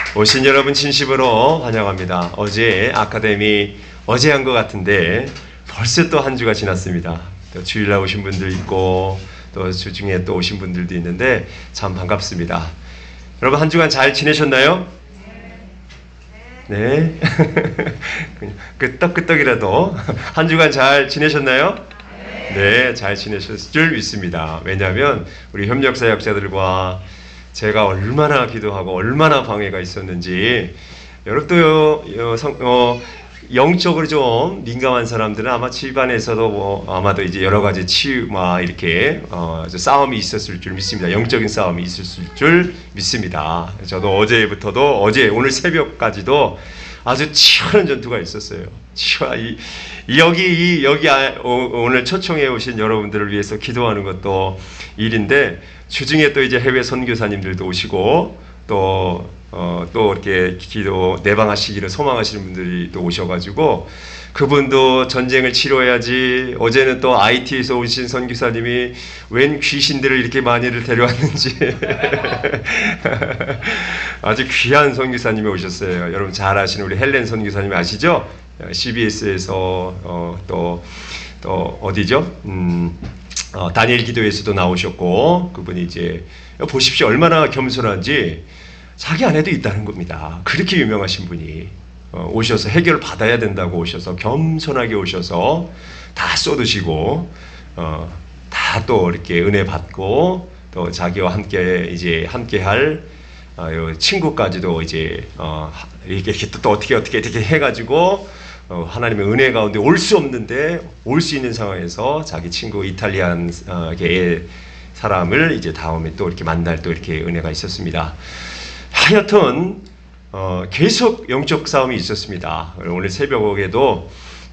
오신 여러분 진심으로 환영합니다. 어제 아카데미 어제 한 것 같은데 벌써 또 한 주가 지났습니다. 또 주일날 오신 분들 있고 또 주중에 또 오신 분들도 있는데 참 반갑습니다. 여러분 한 주간 잘 지내셨나요? 네. 끄떡끄떡이라도 한 주간 잘 지내셨나요? 네, 잘 지내셨을 줄 믿습니다. 왜냐하면 우리 협력사역자들과 제가 얼마나 기도하고 얼마나 방해가 있었는지 여러분도 영적으로 좀 민감한 사람들은 아마 집안에서도 아마도 이제 여러 가지 이렇게 싸움이 있었을 줄 믿습니다. 영적인 싸움이 있었을 줄 믿습니다. 저도 어제부터도 오늘 새벽까지도 아주 치열한 전투가 있었어요. 여기 오늘 초청해 오신 여러분들을 위해서 기도하는 것도 일인데 주중에 또 이제 해외 선교사님들도 오시고 또 이렇게 기도 내방하시기를 소망하시는 분들이 또 오셔가지고 그분도 전쟁을 치러야지. 어제는 또 IT에서 오신 선교사님이 웬 귀신들을 이렇게 많이를 데려왔는지 아주 귀한 선교사님이 오셨어요. 여러분 잘 아시는 우리 헬렌 선교사님 아시죠? CBS에서 또 어디죠? 다니엘 기도에서도 나오셨고 그분이 이제 보십시오 얼마나 겸손한지. 자기 안에도 있다는 겁니다. 그렇게 유명하신 분이 오셔서 해결을 받아야 된다고 오셔서 겸손하게 오셔서 다 쏟으시고 다 또 이렇게 은혜 받고 또 자기와 함께할 친구까지도 이제 이렇게 또 어떻게 해가지고 하나님의 은혜 가운데 올 수 없는데 올 수 있는 상황에서 자기 친구 이탈리안 사람을 이제 다음에 또 이렇게 만날 또 이렇게 은혜가 있었습니다. 하여튼 계속 영적 싸움이 있었습니다. 오늘 새벽에도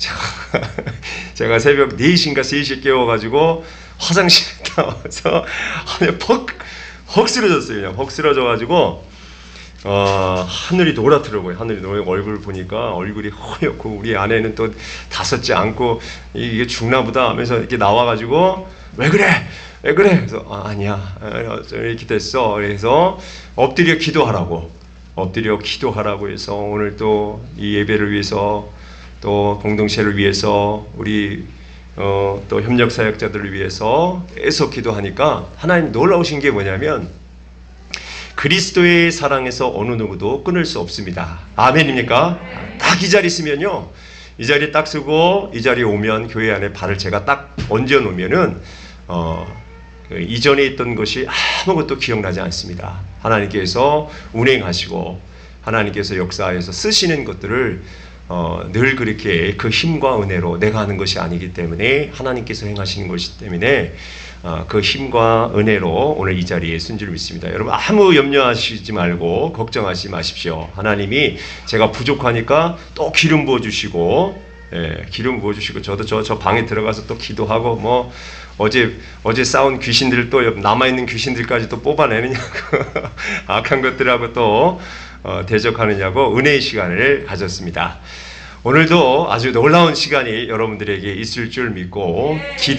제가 새벽 4시인가 3시에 깨워가지고 화장실에 나와서 퍽 쓰러졌어요. 그냥 퍽 쓰러져가지고 하늘이 노랗더라고요. 하늘이 노랗고 얼굴 보니까 얼굴이 허옇고 우리 아내는 또 다섯째 안고 이게 죽나보다 하면서 이렇게 나와가지고 왜 그래? 그래서 아니야 이렇게 됐어. 그래서 엎드려 기도하라고 해서 오늘 또 이 예배를 위해서 또 공동체를 위해서 우리 또 협력 사역자들을 위해서 계속 기도하니까 하나님 놀라우신 게 뭐냐면 그리스도의 사랑에서 어느 누구도 끊을 수 없습니다. 아멘입니까? 딱 이 자리 있으면요, 이 자리 딱 쓰고 이 자리에 오면 교회 안에 발을 제가 딱 얹어 놓으면은 이전에 있던 것이 아무것도 기억나지 않습니다. 하나님께서 운행하시고 하나님께서 역사하여서 쓰시는 것들을 늘 그렇게 그 힘과 은혜로 내가 하는 것이 아니기 때문에 하나님께서 행하시는 것이기 때문에 그 힘과 은혜로 오늘 이 자리에 쓴 줄 믿습니다. 여러분 아무 염려하시지 말고 걱정하지 마십시오. 하나님이 제가 부족하니까 또 기름 부어주시고 기름 부어주시고 저도 저 방에 들어가서 또 기도하고 어제 싸운 귀신들을 또 남아있는 귀신들까지 또 뽑아내느냐고 악한 것들하고 또 대적하느냐고 은혜의 시간을 가졌습니다. 오늘도 아주 놀라운 시간이 여러분들에게 있을 줄 믿고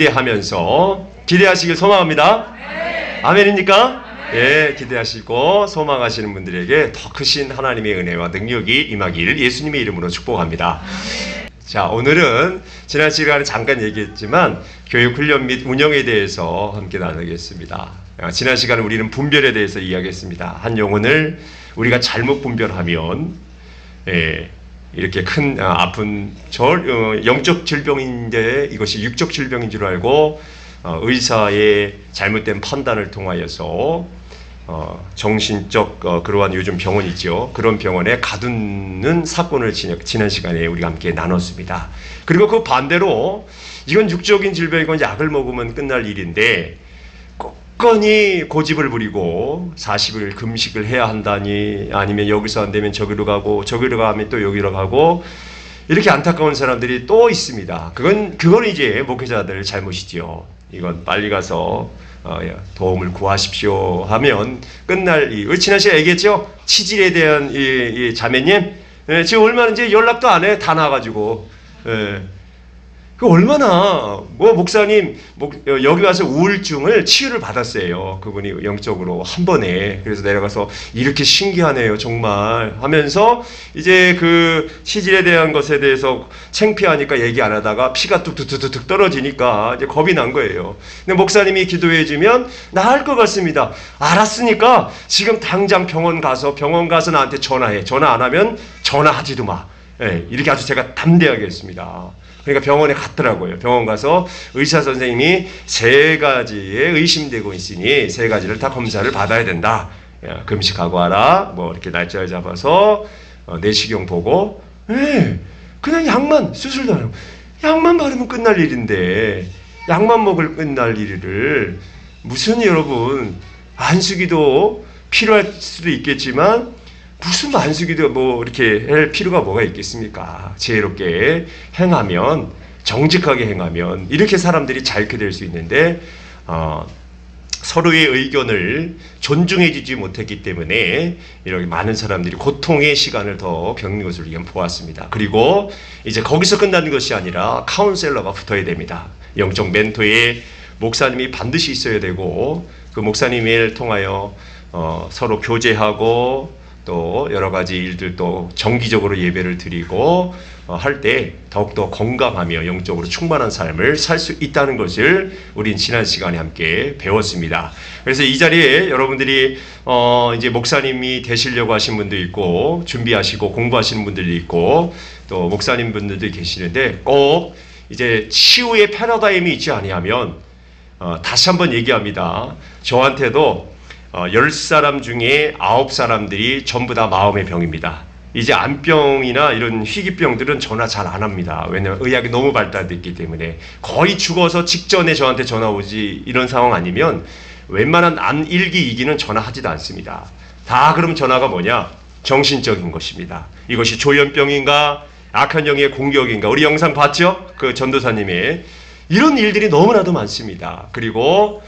기대하시길 소망합니다. 아멘입니까? 예, 기대하시고 소망하시는 분들에게 더 크신 하나님의 은혜와 능력이 임하기를 예수님의 이름으로 축복합니다. 자, 오늘은 지난 시간에 잠깐 얘기했지만 교육 훈련 및 운영에 대해서 함께 나누겠습니다. 지난 시간에 우리는 분별에 대해서 이야기했습니다. 한 영혼을 우리가 잘못 분별하면 이렇게 큰 아픈 영적 질병인데 이것이 육적 질병인 줄 알고 의사의 잘못된 판단을 통하여서 정신적 그러한 요즘 병원 있죠. 그런 병원에 가두는 사건을 지난 시간에 우리가 함께 나눴습니다. 그리고 그 반대로 이건 육적인 질병이고 약을 먹으면 끝날 일인데 굳건히 고집을 부리고 40일 금식을 해야 한다니 아니면 여기서 안 되면 저기로 가면 또 여기로 가고 이렇게 안타까운 사람들이 또 있습니다. 그건 이제 목회자들 잘못이지요. 이건 빨리 가서 도움을 구하십시오 하면 끝날 지난 시간에 얘기했죠? 치질에 대한 이 자매님 지금 얼마나 이제 연락도 안 해. 다 나가지고 그 얼마나 뭐 목사님 여기 와서 우울증을 치유를 받았어요. 그분이 영적으로 한 번에. 그래서 내려가서 이렇게 신기하네요 정말 하면서 이제 그 치질에 대한 것에 대해서 창피하니까 얘기 안 하다가 피가 뚝뚝뚝뚝 떨어지니까 이제 겁이 난 거예요. 근데 목사님이 기도해 주면 나을 것 같습니다. 알았으니까 지금 당장 병원 가서 나한테 전화해. 전화 안 하면 전화하지도 마. 예, 이렇게 아주 제가 담대하게 했습니다. 그러니까 병원에 갔더라고요. 병원 가서 의사 선생님이 3가지에 의심되고 있으니 3가지를 다 검사를 받아야 된다. 야, 금식하고 와라. 뭐 이렇게 날짜를 잡아서 내시경 보고, 그냥 약만, 수술도 안 하고 약만 바르면 끝날 일인데 약만 먹을 끝날 일을 무슨, 여러분, 안수기도 필요할 수도 있겠지만 무슨 안수기도 뭐 이렇게 할 필요가 뭐가 있겠습니까? 지혜롭게 행하면, 정직하게 행하면 이렇게 사람들이 잘 될 수 있는데 서로의 의견을 존중해주지 못했기 때문에 이렇게 많은 사람들이 고통의 시간을 더 겪는 것을 우리가 보았습니다. 그리고 이제 거기서 끝나는 것이 아니라 카운셀러가 붙어야 됩니다. 영적 멘토에 목사님이 반드시 있어야 되고, 그 목사님을 통하여 서로 교제하고 또 여러 가지 일들도 정기적으로 예배를 드리고 할 때 더욱더 건강하며 영적으로 충만한 삶을 살 수 있다는 것을 우린 지난 시간에 함께 배웠습니다. 그래서 이 자리에 여러분들이 이제 목사님이 되시려고 하신 분도 있고, 준비하시고 공부하시는 분들도 있고, 또 목사님 분들도 계시는데, 꼭 이제 치유의 패러다임이 있지 아니하면, 다시 한번 얘기합니다. 저한테도 10사람 중에 9사람들이 전부 다 마음의 병입니다. 이제 암병이나 이런 희귀병들은 전화 잘 안 합니다. 왜냐하면 의학이 너무 발달됐기 때문에. 거의 죽어서 직전에 저한테 전화 오지, 이런 상황 아니면 웬만한 암 1기, 2기는 전화하지도 않습니다. 다 그럼 전화가 뭐냐? 정신적인 것입니다. 이것이 조현병인가, 악한 영의 공격인가. 우리 영상 봤죠? 그 전도사님의 이런 일들이 너무나도 많습니다. 그리고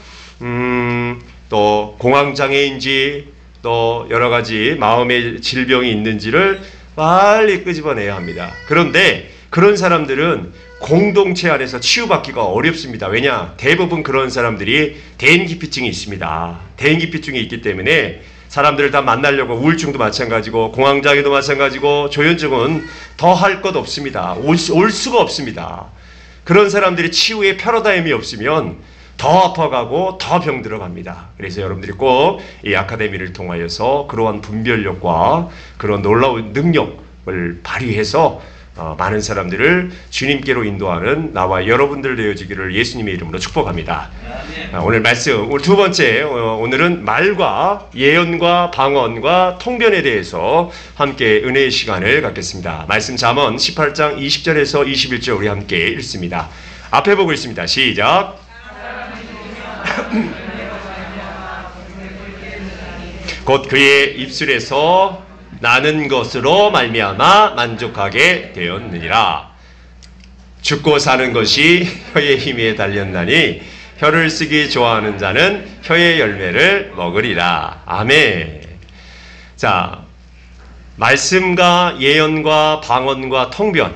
또 공황장애인지 또 여러 가지 마음의 질병이 있는지를 빨리 끄집어내야 합니다. 그런데 그런 사람들은 공동체 안에서 치유받기가 어렵습니다. 왜냐? 대부분 그런 사람들이 대인기피증이 있습니다. 대인기피증이 있기 때문에 사람들을 다 만나려고, 우울증도 마찬가지고 공황장애도 마찬가지고 조현증은 더 할 것 없습니다. 올 수가 없습니다. 그런 사람들이 치유의 패러다임이 없으면 더 아파가고 더 병들어갑니다. 그래서 여러분들이 꼭 이 아카데미를 통하여서 그러한 분별력과 그런 놀라운 능력을 발휘해서 많은 사람들을 주님께로 인도하는 나와 여러분들 되어지기를 예수님의 이름으로 축복합니다. 오늘 말씀, 오늘 두 번째, 오늘은 말과 예언과 방언과 통변에 대해서 함께 은혜의 시간을 갖겠습니다. 말씀 잠언 18장 20절에서 21절 우리 함께 읽습니다. 앞에 보고 있습니다. 시작. 곧 그의 입술에서 나는 것으로 말미암아 만족하게 되었느니라. 죽고 사는 것이 혀의 힘에 달렸나니 혀를 쓰기 좋아하는 자는 혀의 열매를 먹으리라. 아멘. 자, 말씀과 예언과 방언과 통변,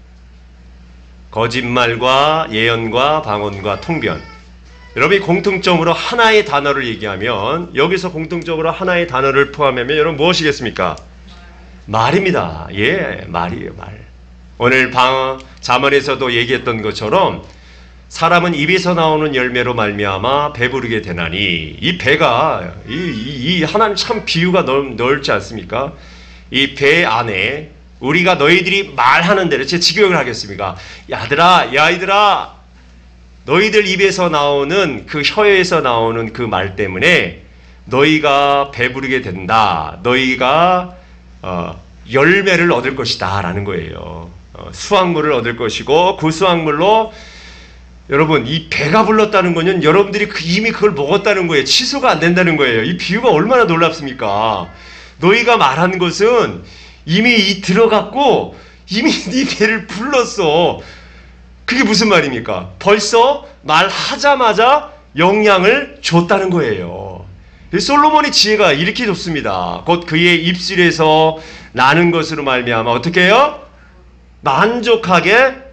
거짓말과 예언과 방언과 통변, 여러분이 공통적으로 하나의 단어를 얘기하면, 여기서 공통적으로 하나의 단어를 포함하면 여러분 무엇이겠습니까? 말입니다. 예, 말이에요, 말. 오늘 잠언에서도 얘기했던 것처럼 사람은 입에서 나오는 열매로 말미암아 배부르게 되나니, 이 배가 이 하나님 참 비유가 넓지 않습니까? 이 배 안에 우리가 너희들이 말하는 대로, 제 직역을 하겠습니다. 야들아, 야이들아, 너희들 입에서 나오는 그 혀에서 나오는 그 말 때문에 너희가 배부르게 된다. 너희가 열매를 얻을 것이다 라는 거예요. 수확물을 얻을 것이고, 그 수확물로 여러분, 이 배가 불렀다는 거는 여러분들이 이미 그걸 먹었다는 거예요. 취소가 안 된다는 거예요. 이 비유가 얼마나 놀랍습니까? 너희가 말한 것은 이미 들어갔고 이미 네 배를 불렀어. 그게 무슨 말입니까? 벌써 말하자마자 영향을 줬다는 거예요. 솔로몬의 지혜가 이렇게 좋습니다. 곧 그의 입술에서 나는 것으로 말미암아 어떻게 해요? 만족하게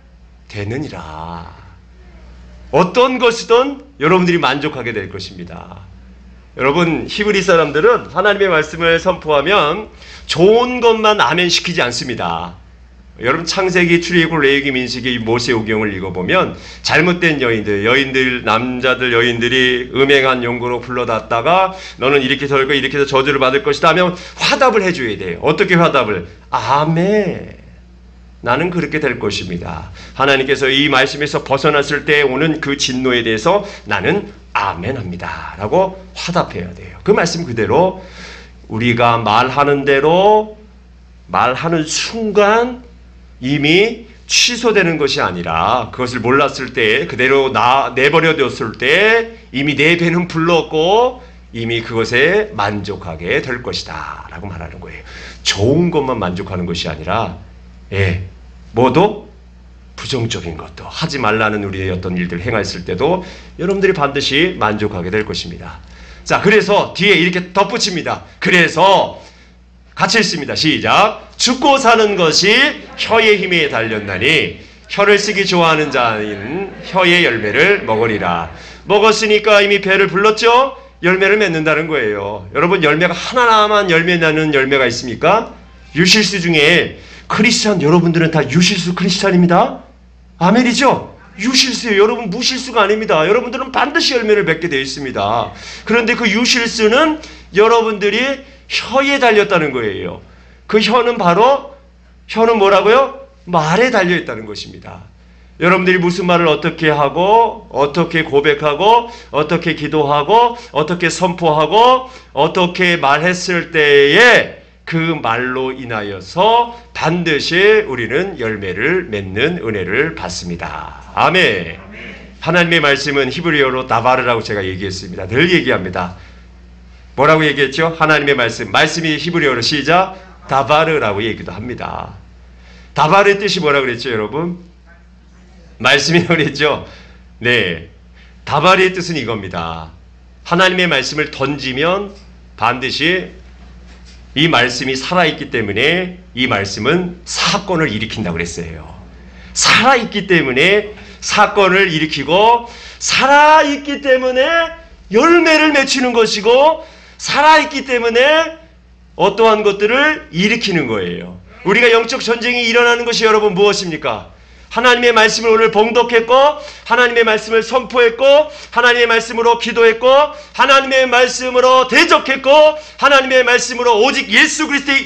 되느니라. 어떤 것이든 여러분들이 만족하게 될 것입니다. 여러분, 히브리 사람들은 하나님의 말씀을 선포하면 좋은 것만 아멘 시키지 않습니다. 여러분, 창세기, 출애굽, 레위기, 민수기, 모세오경을 읽어보면 잘못된 여인들, 남자들 여인들이 음행한 용고로 불러놨다가 너는 이렇게 될 거, 이렇게 해서 저주를 받을 것이다 하면 화답을 해줘야 돼요. 어떻게 화답을? 아멘. 나는 그렇게 될 것입니다. 하나님께서 이 말씀에서 벗어났을 때 오는 그 진노에 대해서 나는 아멘합니다 라고 화답해야 돼요. 그 말씀 그대로 우리가 말하는 대로 말하는 순간 이미 취소되는 것이 아니라 그것을 몰랐을 때 그대로 내버려뒀을 때 이미 내 배는 불렀고 이미 그것에 만족하게 될 것이다 라고 말하는 거예요. 좋은 것만 만족하는 것이 아니라 뭐도 부정적인 것도 하지 말라는 우리의 어떤 일들 행했을 때도 여러분들이 반드시 만족하게 될 것입니다. 자, 그래서 뒤에 이렇게 덧붙입니다. 그래서 같이 읽습니다. 시작. 죽고 사는 것이 혀의 힘에 달렸나니 혀를 쓰기 좋아하는 자는 혀의 열매를 먹으리라. 먹었으니까 이미 배를 불렀죠? 열매를 맺는다는 거예요. 여러분, 열매가 하나만 열매 나는 열매가 있습니까? 유실수 중에 크리스찬 여러분들은 다 유실수 크리스찬입니다. 아멘이죠? 유실수예요. 여러분, 무실수가 아닙니다. 여러분들은 반드시 열매를 맺게 되어 있습니다. 그런데 그 유실수는 여러분들이 혀에 달렸다는 거예요. 그 혀는 뭐라고요? 말에 달려 있다는 것입니다. 여러분들이 무슨 말을 어떻게 하고 어떻게 고백하고 어떻게 기도하고 어떻게 선포하고 어떻게 말했을 때에 그 말로 인하여서 반드시 우리는 열매를 맺는 은혜를 받습니다. 아멘. 하나님의 말씀은 히브리어로 다바르라고 제가 얘기했습니다. 늘 얘기합니다. 뭐라고 얘기했죠? 하나님의 말씀이 히브리어로 시작 다바르라고 얘기도 합니다. 다바르의 뜻이 뭐라고 그랬죠, 여러분? 말씀이라고 그랬죠? 네. 다바르의 뜻은 이겁니다. 하나님의 말씀을 던지면 반드시 이 말씀이 살아있기 때문에 이 말씀은 사건을 일으킨다고 그랬어요. 살아있기 때문에 사건을 일으키고 살아있기 때문에 열매를 맺히는 것이고 살아있기 때문에 어떠한 것들을 일으키는 거예요. 우리가 영적 전쟁이 일어나는 것이 여러분 무엇입니까? 하나님의 말씀을 오늘 봉독했고 하나님의 말씀을 선포했고 하나님의 말씀으로 기도했고 하나님의 말씀으로 대적했고 하나님의 말씀으로 오직 예수 그리스도의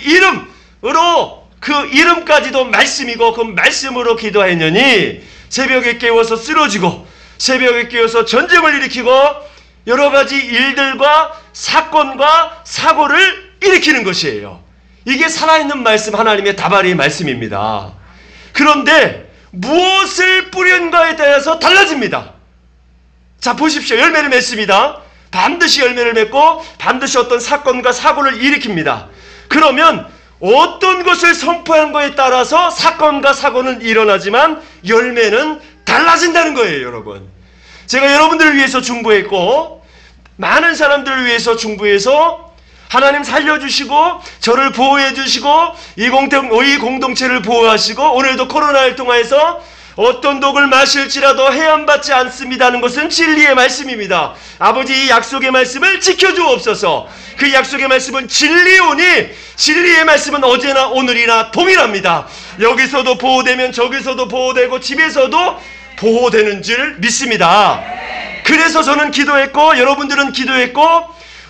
이름으로 그 이름까지도 말씀이고 그 말씀으로 기도했느니 새벽에 깨워서 쓰러지고 새벽에 깨워서 전쟁을 일으키고 여러 가지 일들과 사건과 사고를 일으키는 것이에요. 이게 살아있는 말씀, 하나님의 다발의 말씀입니다. 그런데 무엇을 뿌린가에 따라서 달라집니다. 자, 보십시오. 열매를 맺습니다. 반드시 열매를 맺고 반드시 어떤 사건과 사고를 일으킵니다. 그러면 어떤 것을 선포한 거에 따라서 사건과 사고는 일어나지만 열매는 달라진다는 거예요, 여러분. 제가 여러분들을 위해서 중보했고 많은 사람들을 위해서 중보해서 하나님 살려주시고 저를 보호해주시고 이 공동체를 보호하시고 오늘도 코로나를 통해서 어떤 독을 마실지라도 해함받지 않습니다는 것은 진리의 말씀입니다. 아버지, 이 약속의 말씀을 지켜주옵소서. 그 약속의 말씀은 진리오니 진리의 말씀은 어제나 오늘이나 동일합니다. 여기서도 보호되면 저기서도 보호되고 집에서도 보호되는 줄 믿습니다. 그래서 저는 기도했고 여러분들은 기도했고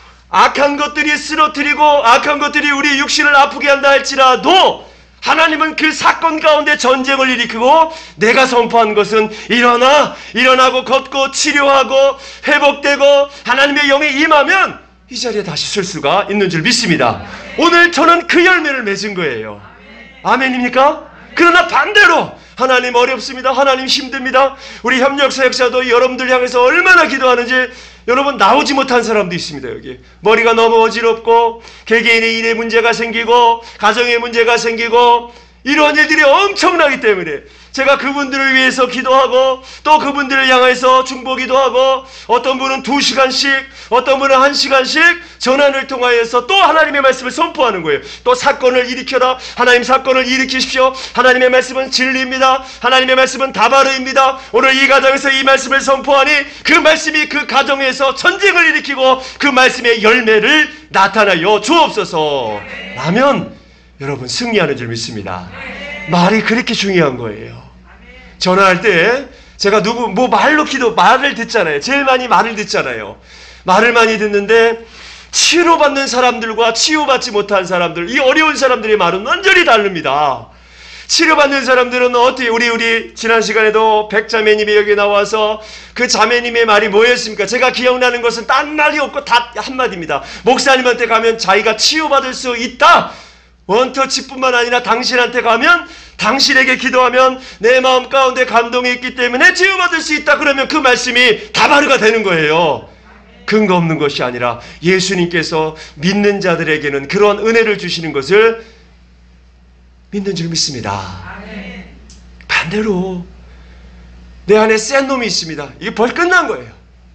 악한 것들이 쓰러뜨리고 악한 것들이 우리 육신을 아프게 한다 할지라도 하나님은 그 사건 가운데 전쟁을 일으키고 내가 선포한 것은 일어나고 걷고 치료하고 회복되고 하나님의 영에 임하면 이 자리에 다시 설 수가 있는 줄 믿습니다. 오늘 저는 그 열매를 맺은 거예요. 아멘입니까? 그러나 반대로 하나님 어렵습니다. 하나님 힘듭니다. 우리 협력사역자도 여러분들 향해서 얼마나 기도하는지 여러분 나오지 못한 사람도 있습니다. 여기 머리가 너무 어지럽고 개개인의 일에 문제가 생기고 가정에 문제가 생기고 이런 일들이 엄청나기 때문에 제가 그분들을 위해서 기도하고 또 그분들을 향해서 중보기도 하고 어떤 분은 2시간씩 어떤 분은 1시간씩 전화를 통하여서 또 하나님의 말씀을 선포하는 거예요. 또 사건을 일으켜라. 하나님 사건을 일으키십시오. 하나님의 말씀은 진리입니다. 하나님의 말씀은 다바르입니다. 오늘 이 가정에서 이 말씀을 선포하니 그 말씀이 그 가정에서 전쟁을 일으키고 그 말씀의 열매를 나타나여 주옵소서. 라면 여러분 승리하는 줄 믿습니다. 말이 그렇게 중요한 거예요. 전화할 때 제가 말을 듣잖아요. 제일 많이 말을 듣잖아요. 말을 많이 듣는데 치료받는 사람들과 치유받지 못한 사람들, 이 어려운 사람들의 말은 완전히 다릅니다. 치료받는 사람들은 어떻게 우리 지난 시간에도 백자매님이 여기 나와서 그 자매님의 말이 뭐였습니까? 제가 기억나는 것은 딴 말이 없고 다 한마디입니다. 목사님한테 가면 자기가 치유받을 수 있다. 원터치뿐만 아니라 당신한테 가면 당신에게 기도하면 내 마음 가운데 감동이 있기 때문에 치유받을 수 있다. 그러면 그 말씀이 다바르가 되는 거예요. 근거 없는 것이 아니라 예수님께서 믿는 자들에게는 그런 은혜를 주시는 것을 믿는 줄 믿습니다. 반대로 내 안에 센 놈이 있습니다. 이게 벌 끝난 거예요.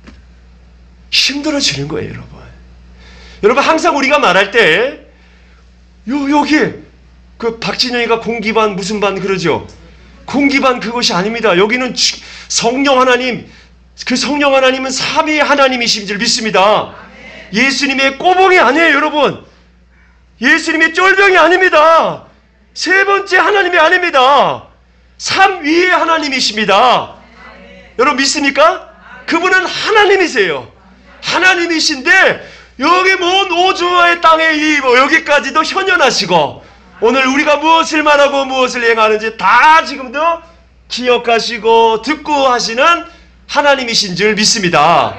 힘들어지는 거예요, 여러분. 여러분 항상 우리가 말할 때 여기 그 박진영이가 공기반 무슨 반 그러죠. 공기반 그것이 아닙니다. 여기는 성령 하나님, 그 성령 하나님은 삼위 하나님이신 줄 믿습니다. 예수님의 꼬봉이 아니에요, 여러분. 예수님의 쫄병이 아닙니다. 세 번째 하나님이 아닙니다. 삼위의 하나님이십니다. 여러분 믿습니까? 그분은 하나님이세요. 하나님이신데 여기 먼 우주의 땅에 여기까지도 현현하시고 오늘 우리가 무엇을 말하고 무엇을 행하는지 다 지금도 기억하시고 듣고 하시는 하나님이신 줄 믿습니다.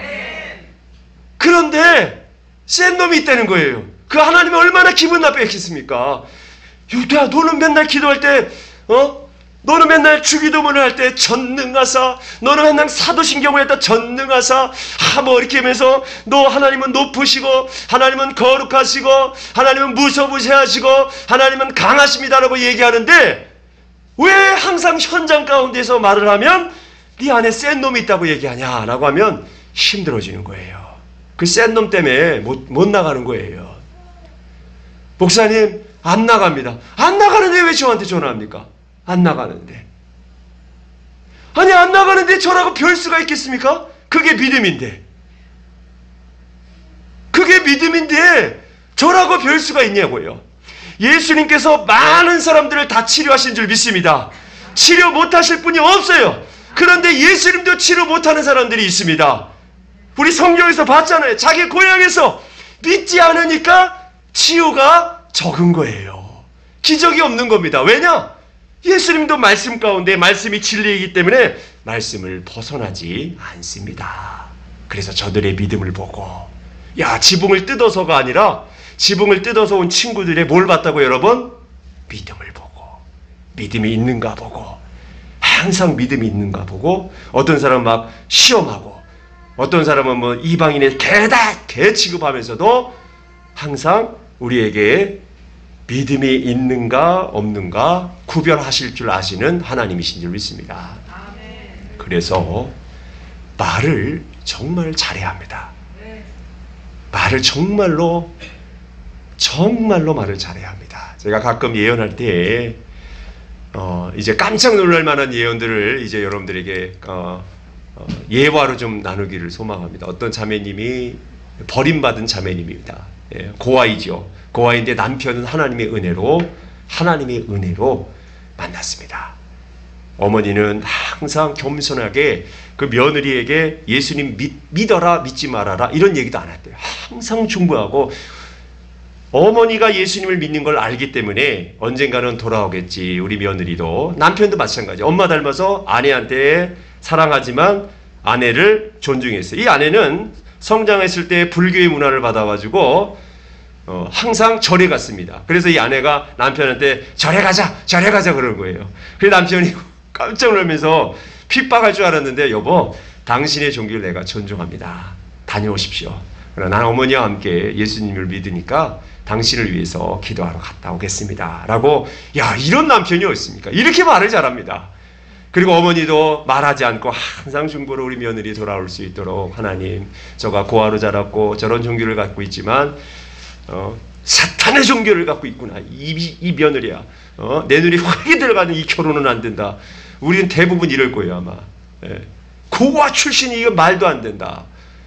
그런데 센 놈이 있다는 거예요. 그 하나님이 얼마나 기분 나쁘겠습니까? 유대야, 너는 맨날 기도할 때 너는 맨날 주기도문을 할 때 전능하사, 너는 맨날 사도신경을 할 때 전능하사, 뭐 이렇게 하면서 너 하나님은 높으시고 하나님은 거룩하시고 하나님은 무소부재하시고 하나님은 강하십니다라고 얘기하는데 왜 항상 현장 가운데서 말을 하면 네 안에 센 놈이 있다고 얘기하냐 라고 하면 힘들어지는 거예요. 그 센 놈 때문에 못 나가는 거예요. 목사님 안 나갑니다. 안 나가는데 왜 저한테 전화합니까? 안 나가는데. 아니 안 나가는데 저라고 별 수가 있겠습니까? 그게 믿음인데. 그게 믿음인데 저라고 별 수가 있냐고요. 예수님께서 많은 사람들을 다 치료하신 줄 믿습니다. 치료 못하실 분이 없어요. 그런데 예수님도 치료 못하는 사람들이 있습니다. 우리 성경에서 봤잖아요. 자기 고향에서 믿지 않으니까 치유가 적은 거예요. 기적이 없는 겁니다. 왜냐? 예수님도 말씀 가운데 말씀이 진리이기 때문에 말씀을 벗어나지 않습니다. 그래서 저들의 믿음을 보고 지붕을 뜯어서가 아니라 지붕을 뜯어서 온 친구들의 뭘 봤다고 여러분? 믿음을 보고 믿음이 있는가 보고 항상 믿음이 있는가 보고 어떤 사람은 막 시험하고 어떤 사람은 뭐 이방인의 개 취급하면서도 항상 우리에게 믿음이 있는가 없는가 구별하실 줄 아시는 하나님이신 줄 믿습니다. 그래서 말을 정말 잘해야 합니다. 말을 정말로 말을 잘해야 합니다. 제가 가끔 예언할 때 이제 깜짝 놀랄 만한 예언들을 이제 여러분들에게 예화로 좀 나누기를 소망합니다. 어떤 자매님이 버림받은 자매님입니다. 고아이죠. 고아인데 남편은 하나님의 은혜로 만났습니다. 어머니는 항상 겸손하게 그 며느리에게 예수님 믿어라 믿지 말아라 이런 얘기도 안 했대요. 항상 중보하고 어머니가 예수님을 믿는 걸 알기 때문에 언젠가는 돌아오겠지. 우리 며느리도 남편도 마찬가지. 엄마 닮아서 아내한테 사랑하지만 아내를 존중했어요. 이 아내는 성장했을 때 불교의 문화를 받아가지고 항상 절에 갔습니다. 그래서 이 아내가 남편한테 절에 가자 그러는 거예요. 그래서 남편이 깜짝 놀라면서 핍박할 줄 알았는데 여보 당신의 종교를 내가 존중합니다. 다녀오십시오. 그러나 난 어머니와 함께 예수님을 믿으니까 당신을 위해서 기도하러 갔다 오겠습니다. 라고, 야, 이런 남편이 어딨습니까? 이렇게 말을 잘합니다. 그리고 어머니도 말하지 않고 항상 중보로 우리 며느리 돌아올 수 있도록 하나님, 저가 고아로 자랐고 저런 종교를 갖고 있지만 사탄의 종교를 갖고 있구나. 이 며느리야. 내 눈이 확이 들어가는 이 결혼은 안 된다. 우리는 대부분 이럴 거예요 아마. 예. 고아 출신이 이거 말도 안 된다.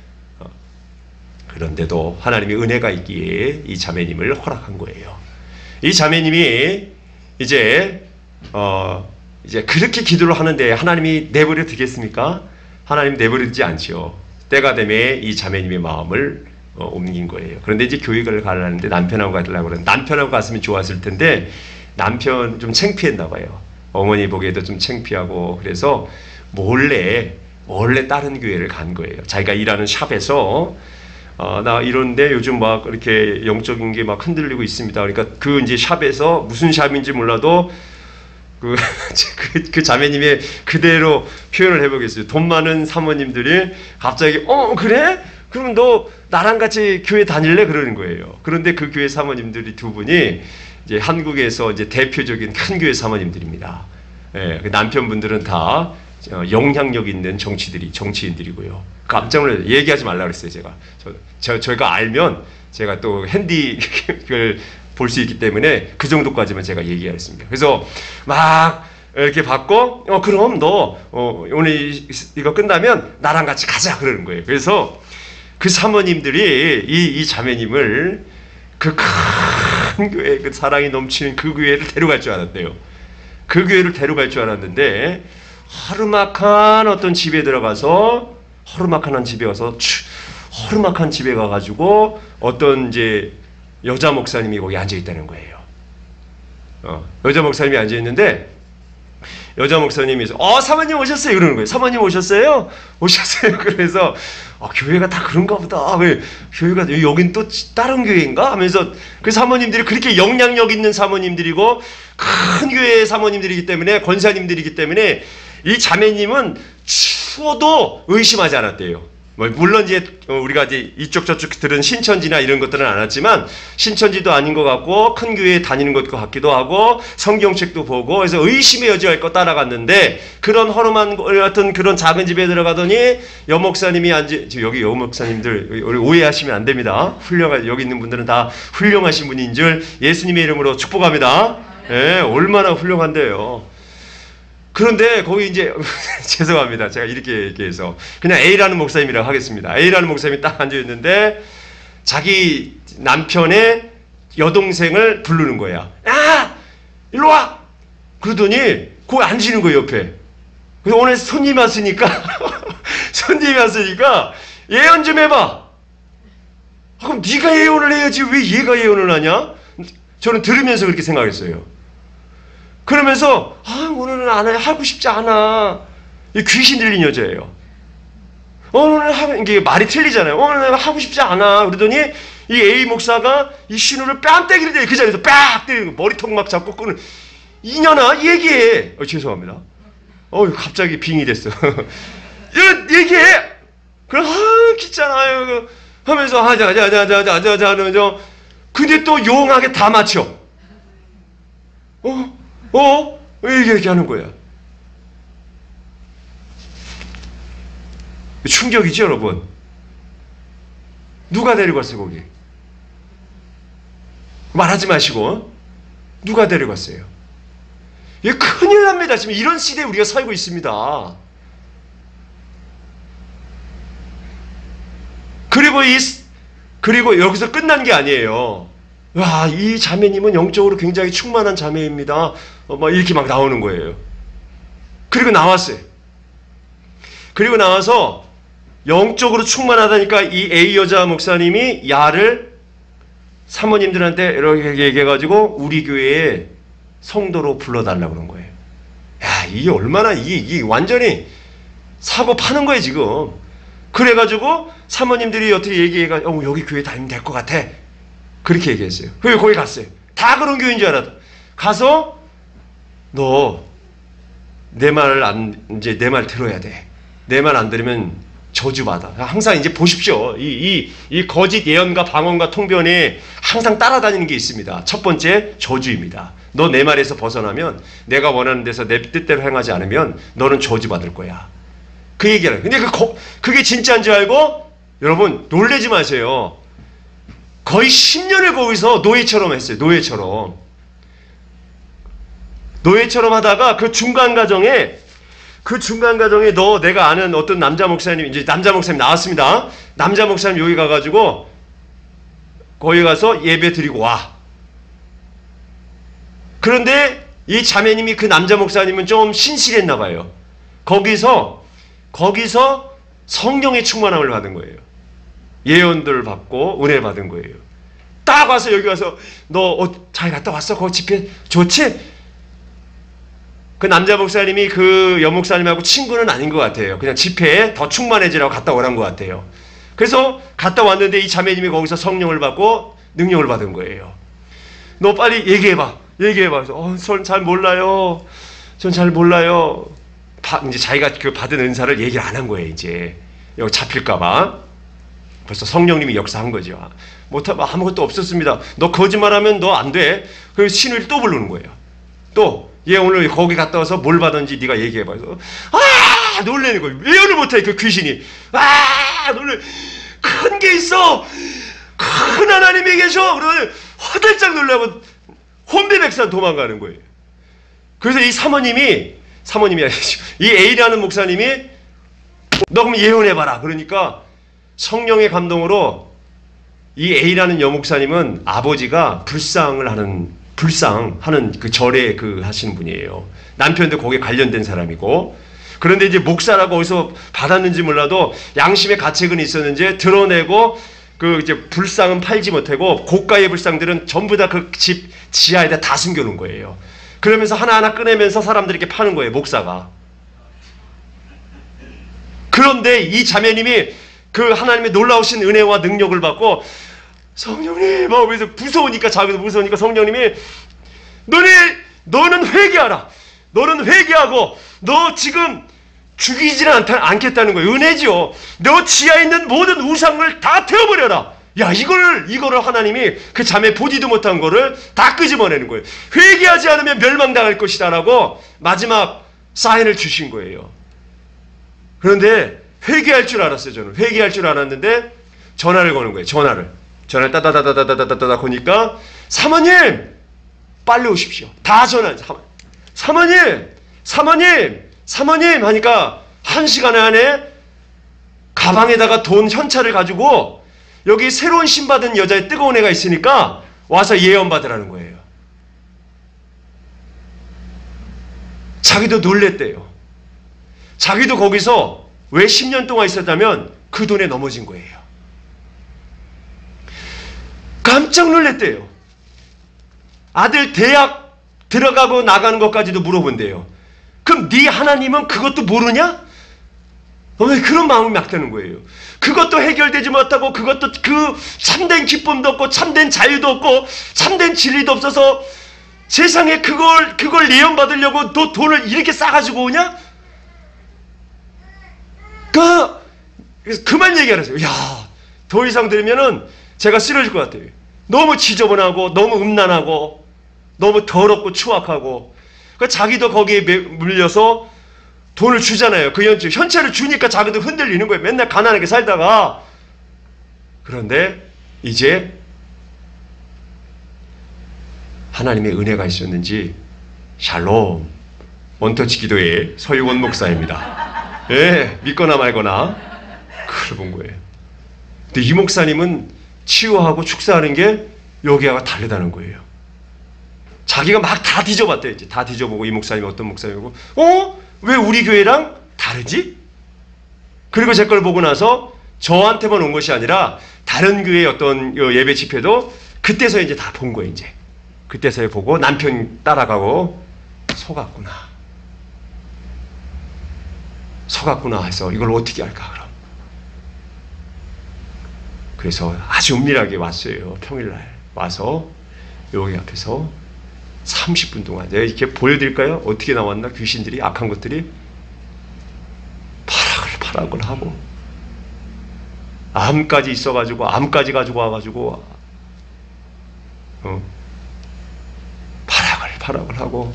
그런데도 하나님의 은혜가 있기에 이 자매님을 허락한 거예요. 이 자매님이 이제 그렇게 기도를 하는데 하나님이 내버려 두겠습니까? 하나님 내버려 두지 않죠. 때가 되면 이 자매님의 마음을 옮긴 거예요. 그런데 이제 교육을 가려는데 남편하고 가려고 그러는데, 남편하고 갔으면 좋았을 텐데 남편 좀 창피했나 봐요. 어머니 보기에도 좀 창피하고, 그래서 몰래 다른 교회를 간 거예요. 자기가 일하는 샵에서 나 이런데 요즘 막 이렇게 영적인 게 막 흔들리고 있습니다. 그러니까 그 이제 샵에서 무슨 샵인지 몰라도 그 자매님의 그대로 표현을 해보겠어요. 돈 많은 사모님들이 갑자기 그래? 그럼 너 나랑 같이 교회 다닐래? 그러는 거예요. 그런데 그 교회 사모님들이 두 분이 이제 한국에서 이제 대표적인 큰 교회 사모님들입니다. 예, 그 남편분들은 다 영향력 있는 정치인들이고요. 깜짝 놀라서 얘기하지 말라 그랬어요. 저희가 알면 제가 또 핸디를 볼 수 있기 때문에 그 정도까지만 제가 얘기하겠습니다. 그래서 막 이렇게 받고 그럼 너 오늘 이거 끝나면 나랑 같이 가자 그러는 거예요. 그래서 그 사모님들이 이 자매님을 그 큰 교회, 그 사랑이 넘치는 그 교회를 데려갈 줄 알았대요. 그 교회를 데려갈 줄 알았는데 허름한 어떤 집에 들어가서 허름한 집에 가가지고 어떤 이제 여자 목사님이 거기 앉아 있다는 거예요. 여자 목사님이 앉아 있는데 여자 목사님이 사모님 오셨어요 그러는 거예요. 사모님 오셨어요? 그래서 교회가 다 그런가 보다. 왜 교회가 여긴 또 다른 교회인가 하면서 그 사모님들이 그렇게 영향력 있는 사모님들이고 큰 교회의 사모님들이기 때문에, 권사님들이기 때문에 이 자매님은 추워도 의심하지 않았대요. 물론 이제 우리가 이제 이쪽 저쪽 들은 신천지나 이런 것들은 안 왔지만 신천지도 아닌 것 같고 큰 교회에 다니는 것 같기도 하고 성경책도 보고, 그래서 의심의 여지가 있고 따라갔는데 그런 허름한 같은 그런 작은 집에 들어가더니 여목사님이 여기 여목사님들 오해하시면 안 됩니다. 여기 있는 분들은 다 훌륭하신 분인 줄 예수님의 이름으로 축복합니다. 예, 얼마나 훌륭한데요. 그런데 거기 이제 죄송합니다. 제가 이렇게 얘기해서 그냥 A라는 목사님이라고 하겠습니다. A라는 목사님이 딱 앉아있는데 자기 남편의 여동생을 부르는 거야. 야! 일로 와! 그러더니 거기 앉으는 거예요, 옆에. 그래서 오늘 손님이 왔으니까 예언 좀 해봐. 그럼 네가 예언을 해야지 왜 얘가 예언을 하냐? 저는 들으면서 그렇게 생각했어요. 그러면서 오늘은 안 해. 하고 싶지 않아. 귀신 들린 여자예요. 오늘 이게 말이 틀리잖아요. 오늘 하고 싶지 않아. 그러더니 이 A 목사가 이 신우를 뺨때기를 때려. 그 자리에서 빡 때리는 거. 머리통 막 잡고 끄는. 이년아 얘기해. 죄송합니다. 갑자기 빙이 됐어. 얘기해. 그래 귀찮아요. 하면서 하자 하면서 근데 또 용하게 다 맞춰. 이렇게 하는 거야. 충격이죠, 여러분? 누가 데려갔어요, 거기? 말하지 마시고. 누가 데려갔어요? 이게 큰일 납니다. 지금 이런 시대에 우리가 살고 있습니다. 그리고 여기서 끝난 게 아니에요. 와, 이 자매님은 영적으로 굉장히 충만한 자매입니다. 이렇게 막 나오는 거예요. 그리고 나왔어요. 그리고 나와서 영적으로 충만하다니까 이 A 여자 목사님이 야를 사모님들한테 이렇게 얘기해가지고 우리 교회에 성도로 불러달라고 그런 거예요. 야, 이게 얼마나, 이게 완전히 사고 파는 거예요, 지금. 그래가지고 사모님들이 어떻게 얘기해가지고 여기 교회 다니면 될 것 같아. 그렇게 얘기했어요. 그리고 거기 갔어요. 다 그런 교회인 줄 알았다. 가서 너 내 말 들어야 돼. 내 말 안 들으면 저주받아. 항상 이제 보십시오. 이 거짓 예언과 방언과 통변에 항상 따라다니는 게 있습니다. 첫 번째, 저주입니다. 너 내 말에서 벗어나면, 내가 원하는 데서 내 뜻대로 행하지 않으면 너는 저주받을 거야. 그 얘기를. 근데 그게 진짜인 줄 알고, 여러분, 놀라지 마세요. 거의 10년을 거기서 노예처럼 했어요. 노예처럼 하다가 그 중간 과정에 내가 아는 어떤 남자 목사님, 이제 남자 목사님 나왔습니다. 남자 목사님 여기 가가지고 거기 가서 예배 드리고 와. 그런데 이 자매님이 그 남자 목사님은 좀 신실했나 봐요. 거기서 성령의 충만함을 받은 거예요. 예언들을 받고 은혜를 받은 거예요. 딱 와서 여기 와서 너 잘 갔다 왔어? 거기 집회 좋지? 그 남자 목사님이 그 여목사님하고 친구는 아닌 것 같아요. 그냥 집회에 더 충만해지라고 갔다 오란 것 같아요. 그래서 갔다 왔는데 이 자매님이 거기서 성령을 받고 능력을 받은 거예요. 너 빨리 얘기해봐. 그래서 전 잘 몰라요. 이제 자기가 그 받은 은사를 얘기를 안 한 거예요. 이제 여기 잡힐까봐. 벌써 성령님이 역사한 거죠. 아무것도 없었습니다. 너 거짓말하면 너 안 돼. 그래서 신우이를 또 부르는 거예요. 또 얘 오늘 거기 갔다 와서 뭘 받은지 네가 얘기해봐. 그래서 놀라는 거예요. 예언을 못해 그 귀신이. 놀래. 큰 게 있어. 큰 하나님이 계셔. 그러면 화들짝 놀라고 혼비백산 도망가는 거예요. 그래서 이 사모님이 아니죠. 이 A라는 목사님이 너 그럼 예언해봐라. 그러니까 성령의 감동으로 이 A라는 여목사님은 아버지가 불상하는 그 절에 하시는 분이에요. 남편도 거기에 관련된 사람이고. 그런데 이제 목사라고 어디서 받았는지 몰라도 양심의 가책은 있었는지 드러내고 이제 불상은 팔지 못하고 고가의 불상들은 전부 다 그 집 지하에다 다 숨겨놓은 거예요. 그러면서 하나하나 꺼내면서 사람들에게 파는 거예요. 목사가. 그런데 이 자매님이 그 하나님의 놀라우신 은혜와 능력을 받고 성령님 그래서 무서우니까 자기도 무서우니까 성령님이 너는 회개하라. 너는 회개하고 너 지금 죽이지는 않겠다는 거예요. 은혜죠. 너 지하에 있는 모든 우상을 다 태워버려라. 야 이거를 하나님이 그 자매 보지도 못한 거를 다 끄집어내는 거예요. 회개하지 않으면 멸망당할 것이다 라고 마지막 사인을 주신 거예요. 그런데 회개할 줄 알았어요. 저는 회개할 줄 알았는데 전화를 거는 거예요. 전화를 따다다다다다다다다 거니까 사모님 빨리 오십시오. 다 전화. 사모님 하니까 1시간 안에 가방에다가 돈 현찰을 가지고 여기 새로운 신받은 여자의 뜨거운 애가 있으니까 와서 예언 받으라는 거예요. 자기도 놀랬대요. 자기도 거기서 왜 10년 동안 있었다면 그 돈에 넘어진 거예요. 깜짝 놀랬대요. 아들 대학 들어가고 나가는 것까지도 물어본대요. 그럼 네 하나님은 그것도 모르냐? 왜 그런 마음이 막 드는 거예요. 그것도 해결되지 못하고 그것도 그 참된 기쁨도 없고 참된 자유도 없고 참된 진리도 없어서 세상에 그걸 예언 받으려고 너 돈을 이렇게 싸가지고 오냐? 그만 얘기하세요. 야, 더 이상 들으면은 제가 쓰러질 것 같아요. 너무 지저분하고 너무 음란하고 너무 더럽고 추악하고 자기도 거기에 물려서 돈을 주잖아요. 그 현찰을 주니까 자기도 흔들리는 거예요. 맨날 가난하게 살다가. 그런데 이제 하나님의 은혜가 있었는지 샬롬 원터치 기도의 서유원 목사입니다. 예, 믿거나 말거나 그걸 본 거예요. 근데 이 목사님은 치유하고 축사하는 게 여기하고 다르다는 거예요. 자기가 막 다 뒤져봤대요. 이제 다 뒤져보고 이 목사님이 어떤 목사님이고 왜 우리 교회랑 다르지? 그리고 제 걸 보고 나서 저한테만 온 것이 아니라 다른 교회의 어떤 예배 집회도 그때서 이제 다 본 거예요. 이제 그때서야 보고 남편 따라가고 속았구나 해서 이걸 어떻게 할까 그럼. 그래서 아주 은밀하게 왔어요. 평일날 와서 여기 앞에서 30분 동안 내가 이렇게 보여드릴까요? 어떻게 나왔나? 귀신들이 악한 것들이 파락을 하고 암까지 있어가지고 암까지 가지고 와가지고 발악을 하고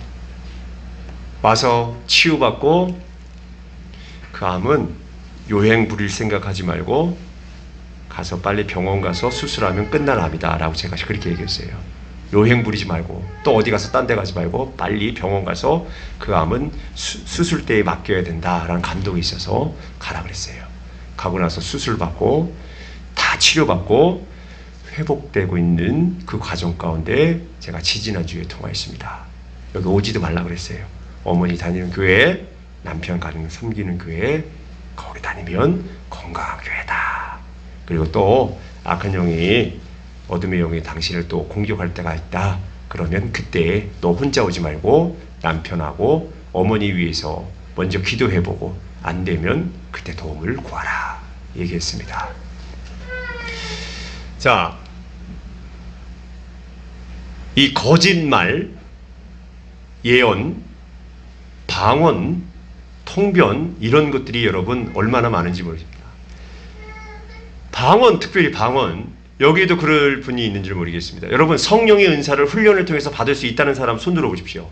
와서 치유받고, 그 암은 요행 부릴 생각하지 말고 가서 빨리 병원 가서 수술하면 끝난 암이다 라고 제가 그렇게 얘기했어요. 요행 부리지 말고 또 어디 가서 딴 데 가지 말고 빨리 병원 가서 그 암은 수술대에 맡겨야 된다라는 감동이 있어서 가라 그랬어요. 가고 나서 수술받고 다 치료받고 회복되고 있는 그 과정 가운데 제가 지지난주에 통화했습니다. 여기 오지도 말라 그랬어요. 어머니 다니는 교회, 남편 가는 섬기는 교회, 거기 다니면 건강한 교회다. 그리고 또 악한 영이, 어둠의 영이 당신을 또 공격할 때가 있다. 그러면 그때 너 혼자 오지 말고 남편하고 어머니 위해서 먼저 기도해보고 안 되면 그때 도움을 구하라 얘기했습니다. 자, 이 거짓말, 예언, 방언, 통변, 이런 것들이 여러분 얼마나 많은지 모르겠습니다. 방언, 특별히 방언, 여기에도 그럴 분이 있는지 모르겠습니다. 여러분, 성령의 은사를 훈련을 통해서 받을 수 있다는 사람 손 들어보십시오.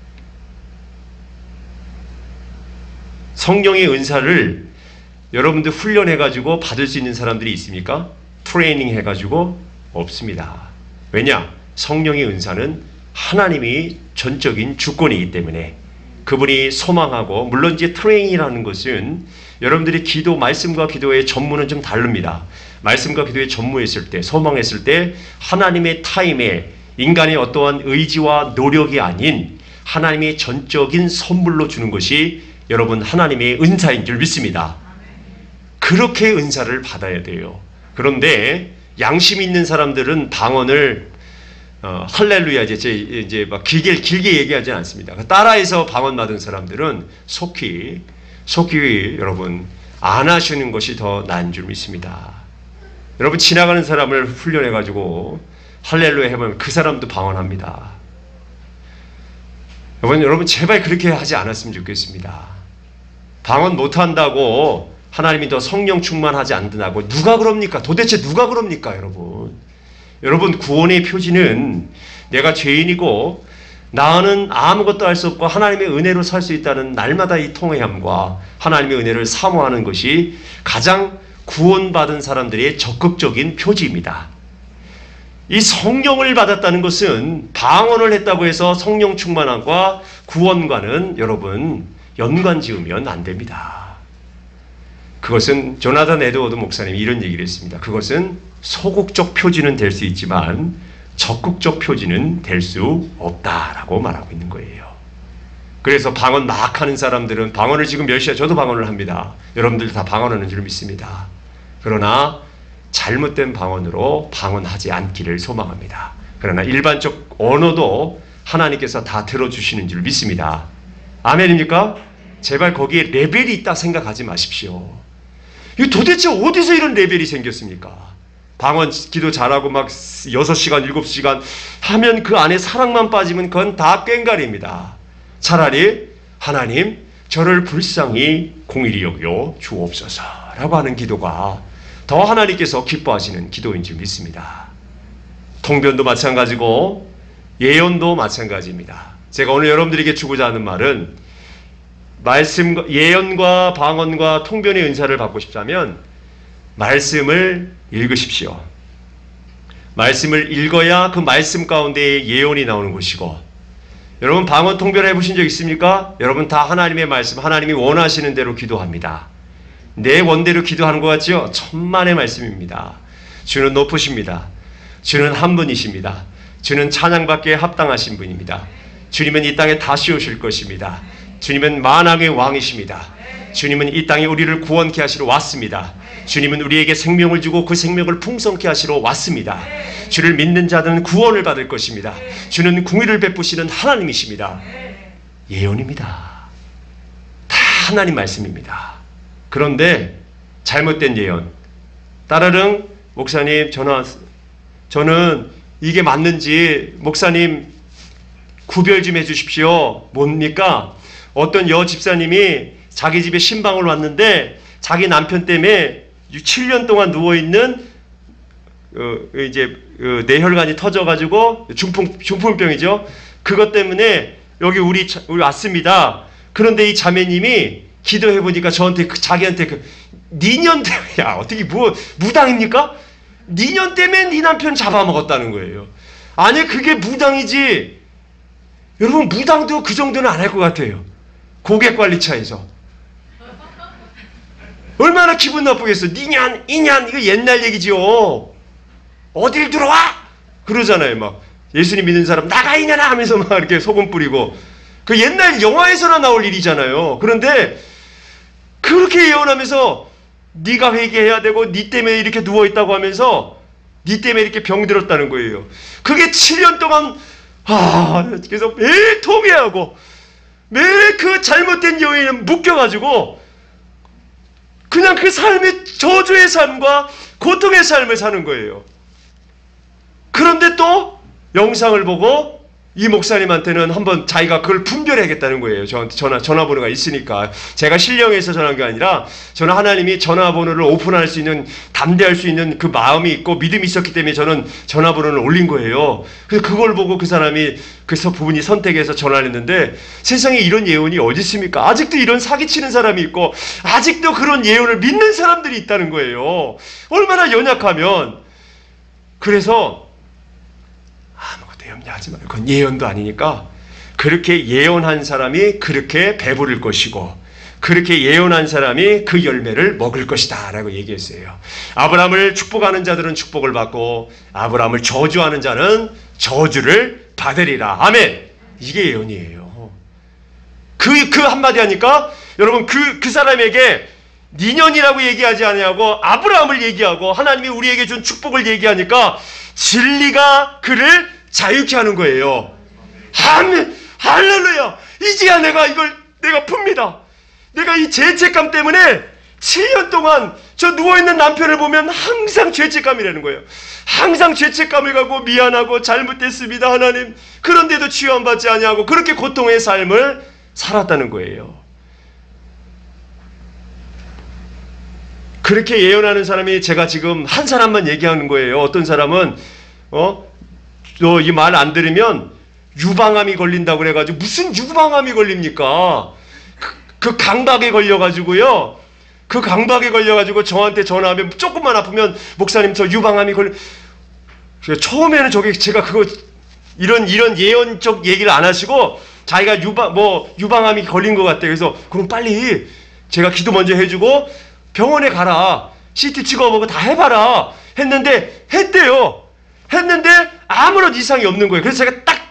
성령의 은사를 여러분들 훈련해가지고 받을 수 있는 사람들이 있습니까? 트레이닝 해가지고? 없습니다. 왜냐? 성령의 은사는 하나님이 전적인 주권이기 때문에 그분이 소망하고, 물론 이제 트레이닝이라는 것은 여러분들이 기도, 말씀과 기도의 전무는 좀 다릅니다. 말씀과 기도에 전무했을 때, 소망했을 때 하나님의 타임에 인간의 어떠한 의지와 노력이 아닌 하나님의 전적인 선물로 주는 것이 여러분 하나님의 은사인 줄 믿습니다. 그렇게 은사를 받아야 돼요. 그런데 양심 있는 사람들은 방언을 할렐루야 이제 막 길게 얘기하지 않습니다. 따라해서 방언 받은 사람들은 속히 여러분 안 하시는 것이 더 나은 줄 믿습니다. 여러분, 지나가는 사람을 훈련해가지고 할렐루야 해보면 그 사람도 방언합니다. 여러분 제발 그렇게 하지 않았으면 좋겠습니다. 방언 못한다고 하나님이 더 성령 충만하지 않는다고 누가 그럽니까? 도대체 누가 그럽니까? 여러분 구원의 표지는 내가 죄인이고 나는 아무것도 할 수 없고 하나님의 은혜로 살 수 있다는 날마다 이 통회함과 하나님의 은혜를 사모하는 것이 가장 구원받은 사람들의 적극적인 표지입니다. 이 성령을 받았다는 것은 방언을 했다고 해서 성령 충만함과 구원과는 여러분 연관 지으면 안 됩니다. 그것은 조나단 에드워드 목사님이 이런 얘기를 했습니다. 그것은 소극적 표지는 될 수 있지만 적극적 표지는 될 수 없다라고 말하고 있는 거예요. 그래서 방언 막 하는 사람들은, 방언을 지금 몇 시야? 저도 방언을 합니다. 여러분들 다 방언하는 줄 믿습니다. 그러나 잘못된 방언으로 방언하지 않기를 소망합니다. 그러나 일반적 언어도 하나님께서 다 들어주시는 줄 믿습니다. 아멘입니까? 제발 거기에 레벨이 있다 생각하지 마십시오. 이 도대체 어디서 이런 레벨이 생겼습니까? 방언 기도 잘하고 막 6시간, 7시간 하면 그 안에 사랑만 빠지면 그건 다 꽹가리입니다. 차라리 하나님 저를 불쌍히 공일이 여겨 주옵소서라고 하는 기도가 더 하나님께서 기뻐하시는 기도인 줄 믿습니다. 통변도 마찬가지고 예언도 마찬가지입니다. 제가 오늘 여러분들에게 주고자 하는 말은, 예언과 방언과 통변의 은사를 받고 싶다면 말씀을 읽으십시오. 말씀을 읽어야 그 말씀 가운데 예언이 나오는 것이고, 여러분 방언 통변 해보신 적 있습니까? 여러분 다 하나님의 말씀, 하나님이 원하시는 대로 기도합니다. 내 원대로 기도하는 것 같죠? 천만의 말씀입니다. 주는 높으십니다. 주는 한 분이십니다. 주는 찬양받기에 합당하신 분입니다. 주님은 이 땅에 다시 오실 것입니다. 주님은 만왕의 왕이십니다. 주님은 이 땅에 우리를 구원케 하시러 왔습니다. 주님은 우리에게 생명을 주고 그 생명을 풍성케 하시러 왔습니다. 주를 믿는 자들은 구원을 받을 것입니다. 주는 궁의를 베푸시는 하나님이십니다. 예언입니다. 다 하나님 말씀입니다. 그런데 잘못된 예언, 따르릉 목사님 저는 이게 맞는지 목사님 구별 좀 해주십시오. 뭡니까? 어떤 여 집사님이 자기 집에 신방을 왔는데 자기 남편 때문에 7년 동안 누워있는 이제 뇌혈관이 터져가지고 중풍병이죠. 그것 때문에 여기 우리 왔습니다. 그런데 이 자매님이 기도해보니까 저한테 자기한테 니년 때문에 야 어떻게 무당입니까? 니년 때문에 네 남편 잡아먹었다는 거예요. 아니 그게 무당이지. 여러분 무당도 그 정도는 안 할 것 같아요. 고객관리차에서 얼마나 기분 나쁘겠어. 니년 이년 이거 옛날 얘기지요. 어딜 들어와? 그러잖아요. 막 예수님 믿는 사람 나가 이년아 하면서 막 이렇게 소금 뿌리고 그 옛날 영화에서나 나올 일이잖아요. 그런데 그렇게 예언하면서 네가 회개해야 되고 네 때문에 이렇게 누워있다고 하면서 네 때문에 이렇게 병들었다는 거예요. 그게 7년 동안 그래서 매일 통회하고 매일 그 잘못된 여인에 묶여가지고 그냥 그 삶의 저주의 삶과 고통의 삶을 사는 거예요. 그런데 또 영상을 보고 이 목사님한테는 한번 자기가 그걸 분별해야겠다는 거예요. 저한테 전화번호가 있으니까. 제가 신령해서 전화한 게 아니라 저는 하나님이 전화번호를 오픈할 수 있는 담대할 수 있는 그 마음이 있고 믿음이 있었기 때문에 저는 전화번호를 올린 거예요. 그래서 그걸 보고 그 사람이 그래서 부분이 선택해서 전화를 했는데 세상에 이런 예언이 어디 있습니까? 아직도 이런 사기치는 사람이 있고 아직도 그런 예언을 믿는 사람들이 있다는 거예요. 얼마나 연약하면. 그래서 아무것도 염려하지 말고 그건 예언도 아니니까 그렇게 예언한 사람이 그렇게 배부를 것이고 그렇게 예언한 사람이 그 열매를 먹을 것이다 라고 얘기했어요. 아브라함을 축복하는 자들은 축복을 받고 아브라함을 저주하는 자는 저주를 받으리라. 아멘. 이게 예언이에요. 그 한마디 하니까 여러분 그 사람에게 니년이라고 얘기하지 않냐고 아브라함을 얘기하고 하나님이 우리에게 준 축복을 얘기하니까 진리가 그를 자유케 하는 거예요. 아멘. 할렐루야. 이제야 내가 풉니다. 내가 이 죄책감 때문에 7년 동안 저 누워있는 남편을 보면 항상 죄책감이라는 거예요. 항상 죄책감을 갖고 미안하고 잘못됐습니다 하나님. 그런데도 치유받지 아니하고 그렇게 고통의 삶을 살았다는 거예요. 그렇게 예언하는 사람이 제가 지금 한 사람만 얘기하는 거예요. 어떤 사람은 너 이 말 안 들으면 유방암이 걸린다고 그래가지고 무슨 유방암이 걸립니까? 그 강박에 걸려가지고요. 그 강박에 걸려가지고 저한테 전화하면 조금만 아프면 목사님 저 유방암이 처음에는 제가 그거 이런 예언적 얘기를 안 하시고 자기가 유방암이 걸린 것 같대. 그래서 그럼 빨리 제가 기도 먼저 해주고 병원에 가라. CT 찍어보고 다 해봐라. 했대요. 했는데 아무런 이상이 없는 거예요. 그래서 제가 딱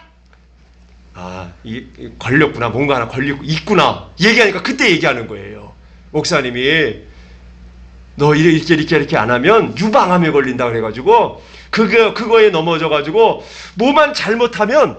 걸렸구나. 뭔가 하나 걸리고 있구나. 얘기하니까 그때 얘기하는 거예요. 목사님이 너 이렇게 안 하면 유방암에 걸린다 그래가지고 그거에 넘어져가지고 뭐만 잘못하면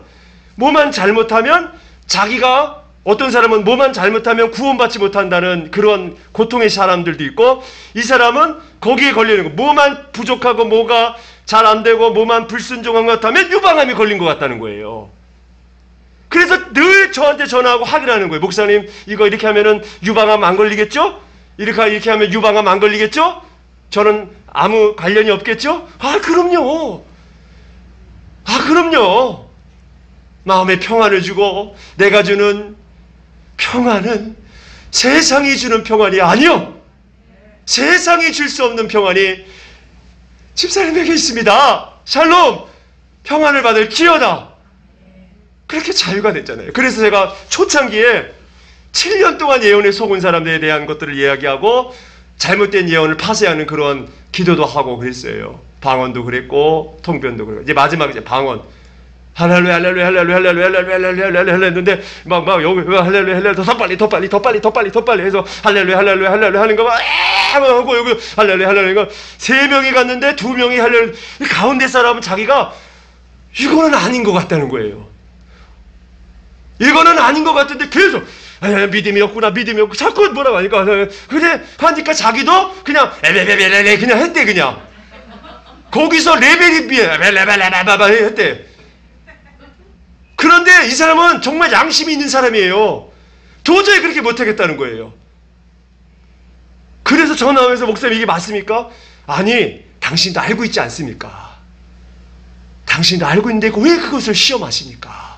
자기가 어떤 사람은 뭐만 잘못하면 구원받지 못한다는 그런 고통의 사람들도 있고 이 사람은 거기에 걸리는 거. 뭐만 부족하고 뭐가 잘 안 되고 뭐만 불순종한 것 같다면 유방암이 걸린 것 같다는 거예요. 그래서 늘 저한테 전화하고 확인하는 거예요. 목사님 이거 이렇게 하면은 유방암 안 걸리겠죠? 이렇게 하면 유방암 안 걸리겠죠? 저는 아무 관련이 없겠죠? 그럼요. 마음에 평안을 주고 내가 주는 평안은 세상이 주는 평안이 아니요. 세상이 줄 수 없는 평안이 집사님에게 있습니다. 샬롬 평안을 받을 기여다. 그렇게 자유가 됐잖아요. 그래서 제가 초창기에 7년 동안 예언에 속은 사람들에 대한 것들을 이야기하고 잘못된 예언을 파쇄하는 그런 기도도 하고 그랬어요. 방언도 그랬고 통변도 그랬고 이제 마지막에 이제 방언 할렐루야 했는데 막 여기 할렐루야 더 빨리 해서 할렐루야 하는 거 막 하고 여기 할렐루야 이거 3명이 갔는데 2명이 할렐루야 가운데 사람은 자기가 이거는 아닌 것 같다는 거예요. 이거는 아닌 것 같은데 계속 믿음이 없고 자꾸 뭐라고 하니까 그래 하니까 자기도 그냥 에베베베레 그냥 했대. 그냥 거기서 레벨이 했대. 그런데 이 사람은 정말 양심이 있는 사람이에요. 도저히 그렇게 못하겠다는 거예요. 그래서 그래서 전화하면서 목사님 이게 맞습니까? 아니, 당신도 알고 있지 않습니까? 당신도 알고 있는데 왜 그것을 시험하십니까?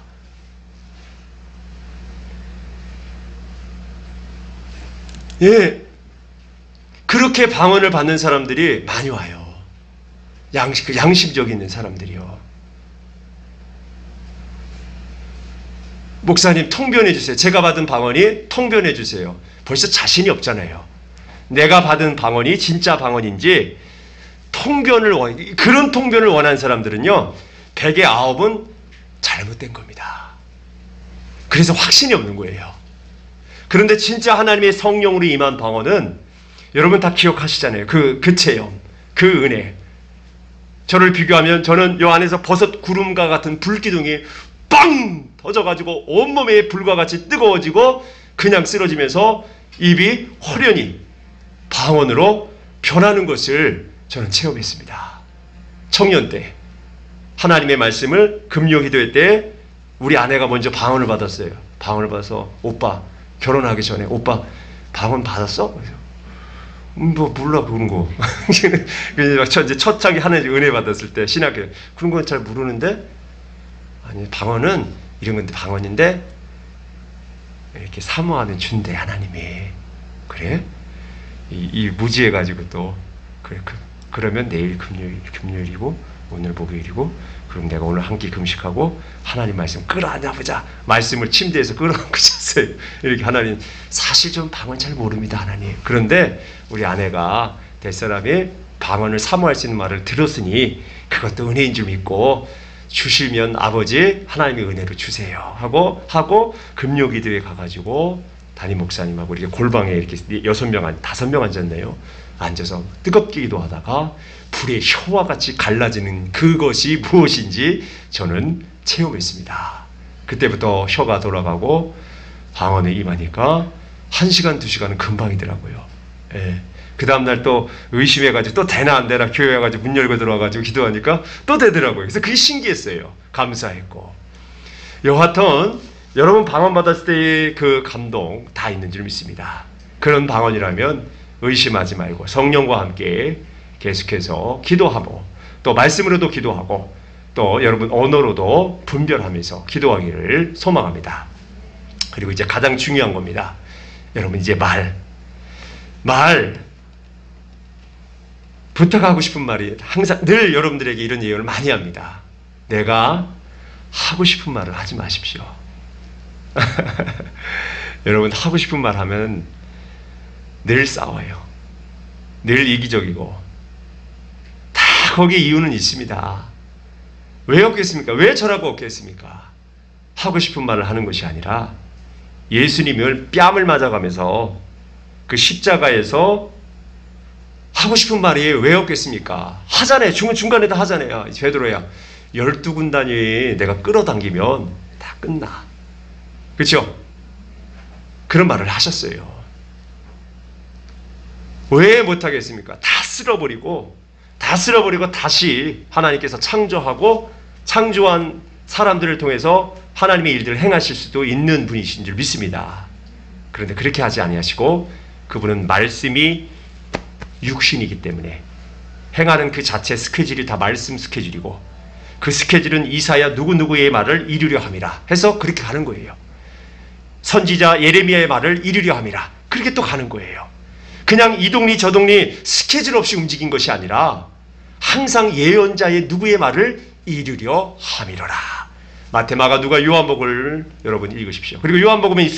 예, 그렇게 방언을 받는 사람들이 많이 와요. 양심적 있는 사람들이요. 목사님 통변해 주세요. 제가 받은 방언이 통변해 주세요. 벌써 자신이 없잖아요. 내가 받은 방언이 진짜 방언인지 그런 통변을 원하는 사람들은요, 100의 9은 잘못된 겁니다. 그래서 확신이 없는 거예요. 그런데 진짜 하나님의 성령으로 임한 방언은 여러분 다 기억하시잖아요. 그 체험, 그 은혜. 저를 비교하면 저는 요 안에서 버섯 구름과 같은 불기둥이 빵 터져가지고 온몸에 불과 같이 뜨거워지고 그냥 쓰러지면서 입이 호련히 방언으로 변하는 것을 저는 체험했습니다. 청년 때 하나님의 말씀을 금요 기도회 때 우리 아내가 먼저 방언을 받았어요. 방언을 받아서 오빠 결혼하기 전에 오빠 방언 받았어? 그래서 뭐 몰라 그런 거. 이제 첫 장기 하나님 은혜 받았을 때 신학교 그런 건 잘 모르는데 아니 방언은 이런 건데 방언인데 이렇게 사모하면 준대 하나님이. 그래? 이 무지해가지고 또 그래 그러면 내일 금요일이고 오늘 목요일이고 그럼 내가 오늘 한 끼 금식하고 하나님 말씀 끌어안아보자. 말씀을 침대에서 끌어안고 잤어요. 이렇게 하나님 사실 좀 방언 잘 모릅니다 하나님. 그런데 우리 아내가 될 사람이 방언을 사모할 수 있는 말을 들었으니 그것도 은혜인 줄 믿고 주시면 아버지 하나님의 은혜로 주세요 하고 금요 기도에 가가지고 담임 목사님하고 이렇게 골방에 이렇게 6명, 5명 앉았네요. 앉아서 뜨겁게 기도하다가 불의 혀와 같이 갈라지는 그것이 무엇인지 저는 체험했습니다. 그때부터 혀가 돌아가고 방언에 임하니까 1시간, 2시간은 금방이더라고요. 예. 그 다음날 또 의심해가지고 또 되나 안 되나 교회 와가지고 문 열고 들어와가지고 기도하니까 또 되더라고요. 그래서 그게 신기했어요. 감사했고. 여하튼 여러분 방언 받았을 때의 그 감동 다 있는 줄 믿습니다. 그런 방언이라면 의심하지 말고 성령과 함께 계속해서 기도하고 또 말씀으로도 기도하고 또 여러분 언어로도 분별하면서 기도하기를 소망합니다. 그리고 이제 가장 중요한 겁니다. 여러분 이제 말 부탁하고 싶은 말이 항상 늘 여러분들에게 이런 예언을 많이 합니다. 내가 하고 싶은 말을 하지 마십시오. 여러분 하고 싶은 말 하면 늘 싸워요. 늘 이기적이고 다 거기에 이유는 있습니다. 왜 없겠습니까? 왜 저라고 없겠습니까? 하고 싶은 말을 하는 것이 아니라 예수님을 뺨을 맞아가면서 그 십자가에서 하고 싶은 말이 왜 없겠습니까? 하잖아요. 중간에도 하잖아요. 베드로야 12군단이 내가 끌어당기면 다 끝나. 그렇죠? 그런 말을 하셨어요. 왜 못하겠습니까? 다 쓸어버리고 다시 하나님께서 창조하고 창조한 사람들을 통해서 하나님의 일들을 행하실 수도 있는 분이신 줄 믿습니다. 그런데 그렇게 하지 아니하시고 그분은 말씀이 육신이기 때문에 행하는 그 자체 스케줄이 다 말씀 스케줄이고 그 스케줄은 이사야 누구누구의 말을 이루려 함이라 해서 그렇게 가는 거예요. 선지자 예레미야의 말을 이루려 함이라 그렇게 또 가는 거예요. 그냥 이 동리 저 동리 스케줄 없이 움직인 것이 아니라 항상 예언자의 누구의 말을 이루려 함이로라. 마태, 마가, 누가, 요한복음을 여러분 읽으십시오. 그리고 요한복음은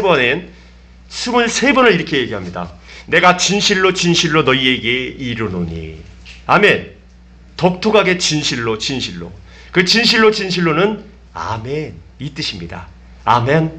23번을 이렇게 얘기합니다. 내가 진실로 진실로 너희에게 이르노니. 아멘. 독특하게 진실로. 그 진실로는 아멘 이 뜻입니다. 아멘.